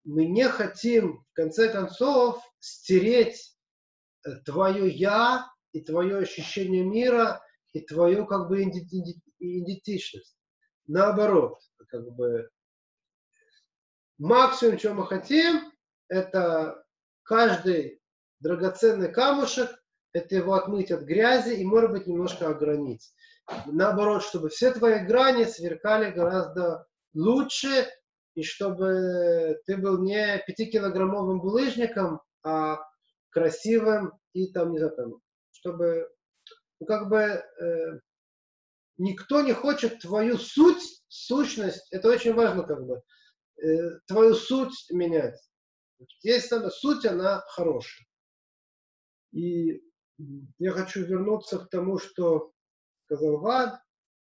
мы не хотим, в конце концов, стереть твое «я» и твое ощущение мира, и твою как бы идентичность. Наоборот, как бы максимум, чего мы хотим, это каждый драгоценный камушек, это его отмыть от грязи и, может быть, немножко огранить. Наоборот, чтобы все твои грани сверкали гораздо лучше, и чтобы ты был не пятикилограммовым булыжником, а красивым и там, не знаю, там, чтобы, ну, как бы, э, никто не хочет твою суть, сущность, это очень важно, как бы, э, твою суть менять. Есть там суть, она хорошая. И я хочу вернуться к тому, что сказал Вад.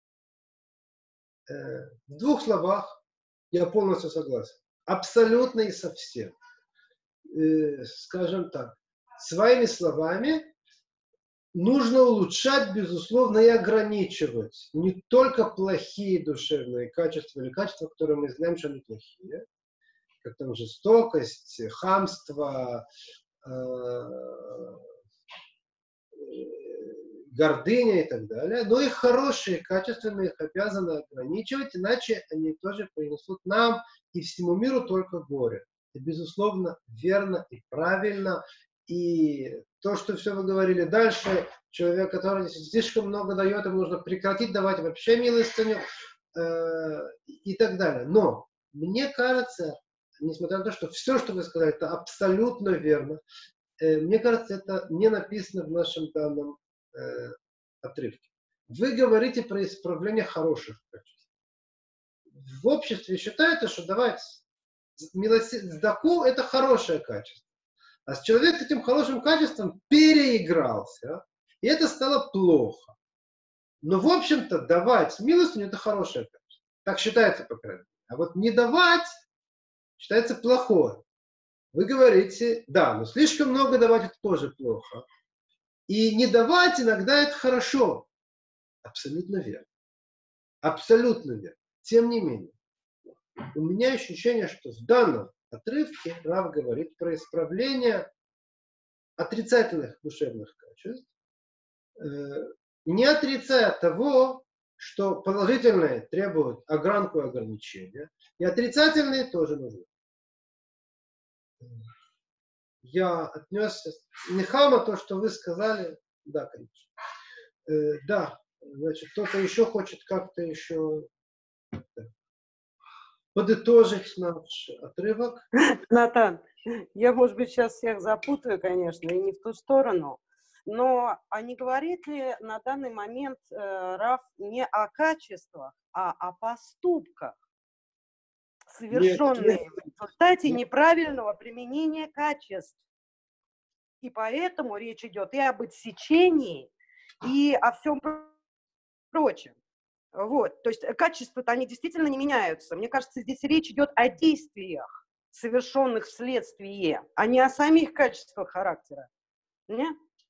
Э, в двух словах я полностью согласен. Абсолютно и совсем. Э, скажем так, своими словами нужно улучшать, безусловно, и ограничивать не только плохие душевные качества или качества, которые мы знаем, что они плохие, как там жестокость, хамство, э, гордыня и так далее, но и хорошие качества мы их обязаны ограничивать, иначе они тоже принесут нам и всему миру только горе. Это, безусловно, верно и правильно. И то, что все вы говорили дальше, человек, который слишком много дает, ему нужно прекратить давать вообще милостыню э, и так далее. Но мне кажется, несмотря на то, что все, что вы сказали, это абсолютно верно, э, мне кажется, это не написано в нашем данном э, отрывке. Вы говорите про исправление хороших качеств. В обществе считается, что давать сдаку – это хорошее качество. А человек с этим хорошим качеством переигрался, и это стало плохо. Но, в общем-то, давать милостыню – это хорошее качество. Так считается, по крайней мере. А вот не давать считается плохое. Вы говорите, да, но слишком много давать – это тоже плохо. И не давать иногда – это хорошо. Абсолютно верно. Абсолютно верно. Тем не менее, у меня ощущение, что в данном отрывке Рав говорит про исправление отрицательных душевных качеств, не отрицая того, что положительные требуют огранку и ограничения, и отрицательные тоже нужны. Я отнесся Нехама, то, что вы сказали, да, конечно. Да, значит, кто-то еще хочет как-то еще подытожить наш отрывок. Натан, я, может быть, сейчас всех запутаю, конечно, и не в ту сторону, но а не говорит ли на данный момент э, Рав не о качествах, а о поступках, совершенные нет, в результате нет. неправильного применения качеств? И поэтому речь идет и об отсечении, и о всем прочем. Вот, то есть качества-то они действительно не меняются. Мне кажется, здесь речь идет о действиях, совершенных вследствие, а не о самих качествах характера. Не?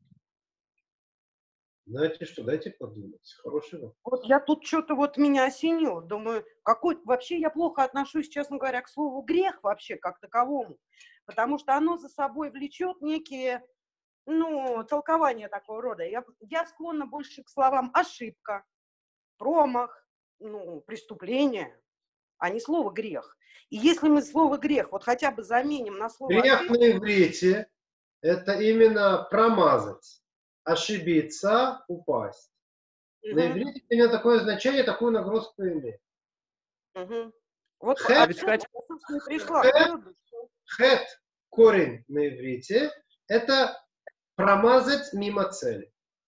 Знаете что, дайте подумать. Хороший вопрос. Вот я тут что-то вот меня осенило. Думаю, какой... вообще я плохо отношусь, честно говоря, к слову грех вообще как таковому. Потому что оно за собой влечет некие, ну, толкования такого рода. Я, я склонна больше к словам ошибка, промах, ну, преступление, а не слово грех. И если мы слово грех вот хотя бы заменим на слово грех ошибка, на иврите – это именно промазать, ошибиться, упасть. Угу. На иврите именно такое значение, такую нагрузку имеет. Угу. Вот Хэт, а ведь, собственно, пришла. Хэт, хэт, корень на иврите – это промазать мимо цели.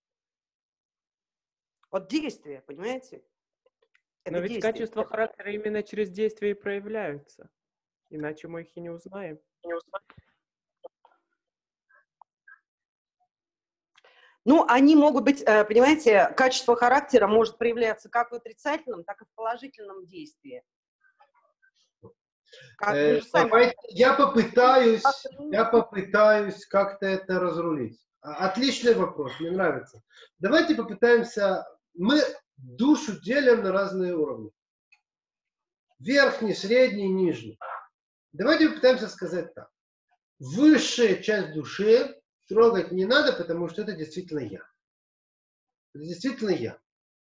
Вот действия, понимаете? Это Но ведь действие. Качества характера именно через действия и проявляются. Иначе мы их и не узнаем. Не узнаем. Ну, они могут быть, понимаете, качество характера может проявляться как в отрицательном, так и в положительном действии. Э, давайте, я попытаюсь, я попытаюсь как-то это разрулить. Отличный вопрос, мне нравится. Давайте попытаемся. Мы душу делим на разные уровни. Верхний, средний, нижний. давайте попытаемся сказать так. Высшая часть души трогать не надо, потому что это действительно я. Это действительно я.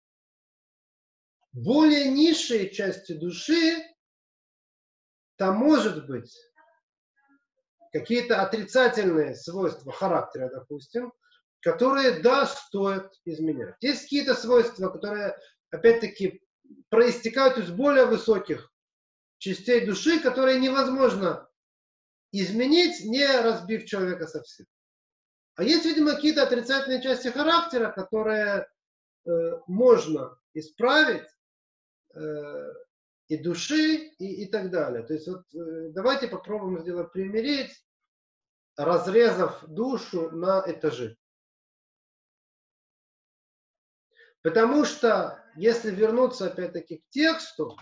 Более низшие части души, там может быть какие-то отрицательные свойства характера, допустим, которые, да, стоит изменять. Есть какие-то свойства, которые, опять-таки, проистекают из более высоких частей души, которые невозможно изменить, не разбив человека совсем. А есть, видимо, какие-то отрицательные части характера, которые э, можно исправить, э, и души, и, и так далее. То есть вот э, давайте попробуем сделать примирить, разрезав душу на этажи. Потому что, если вернуться опять-таки к тексту,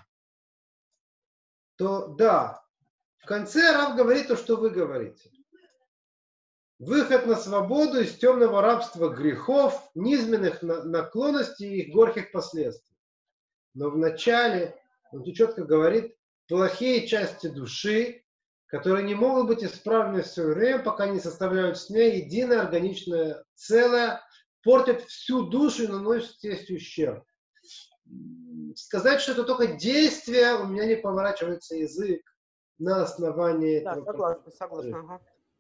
то да, в конце Рав говорит то, что вы говорите. Выход на свободу из темного рабства грехов, низменных наклонностей и их горьких последствий. Но вначале он четко говорит, плохие части души, которые не могут быть исправлены в свое время, пока не составляют с ней единое органичное целое, портят всю душу и наносят есть ущерб. Сказать, что это только действие, у меня не поворачивается язык на основании да, этого. Согласна, согласна. Ага.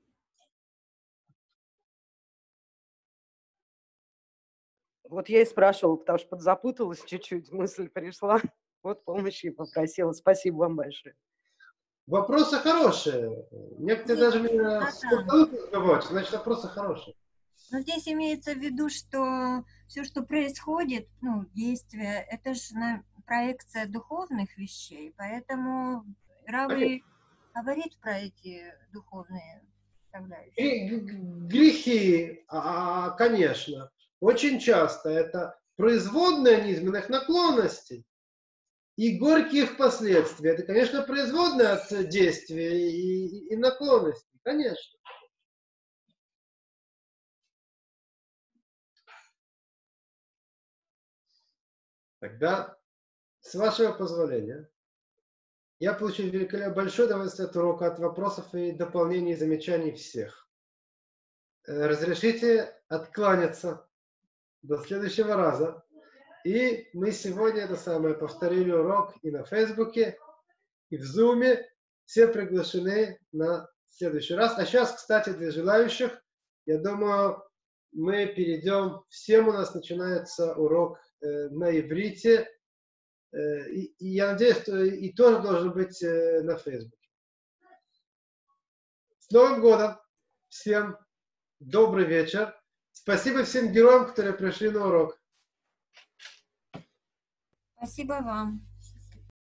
Вот я и спрашивала, потому что подзапуталась чуть-чуть, мысль пришла. Вот помощи попросила. Спасибо вам большое. Вопросы хорошие. Некоторые даже меня разговаривают, значит, вопросы хорошие. Но здесь имеется в виду, что все, что происходит, ну, действия, это же проекция духовных вещей, поэтому Равы говорит про эти духовные составляющие. И грехи, конечно, очень часто это производные низменных наклонностей и горьких последствий. Это, конечно, производные от действия и, и наклонностей, конечно. Тогда, с вашего позволения, я получил великолепно большое удовольствие от урока, от вопросов и дополнений, и замечаний всех. Разрешите откланяться до следующего раза. И мы сегодня это самое повторили урок и на Фейсбуке, и в Зуме. Все приглашены на следующий раз. А сейчас, кстати, для желающих, я думаю, мы перейдем. Всем у нас начинается урок э, на иврите. Э, и, и я надеюсь, что и тоже должен быть э, на Фейсбуке. С Новым годом! Всем добрый вечер. Спасибо всем героям, которые пришли на урок. Спасибо вам.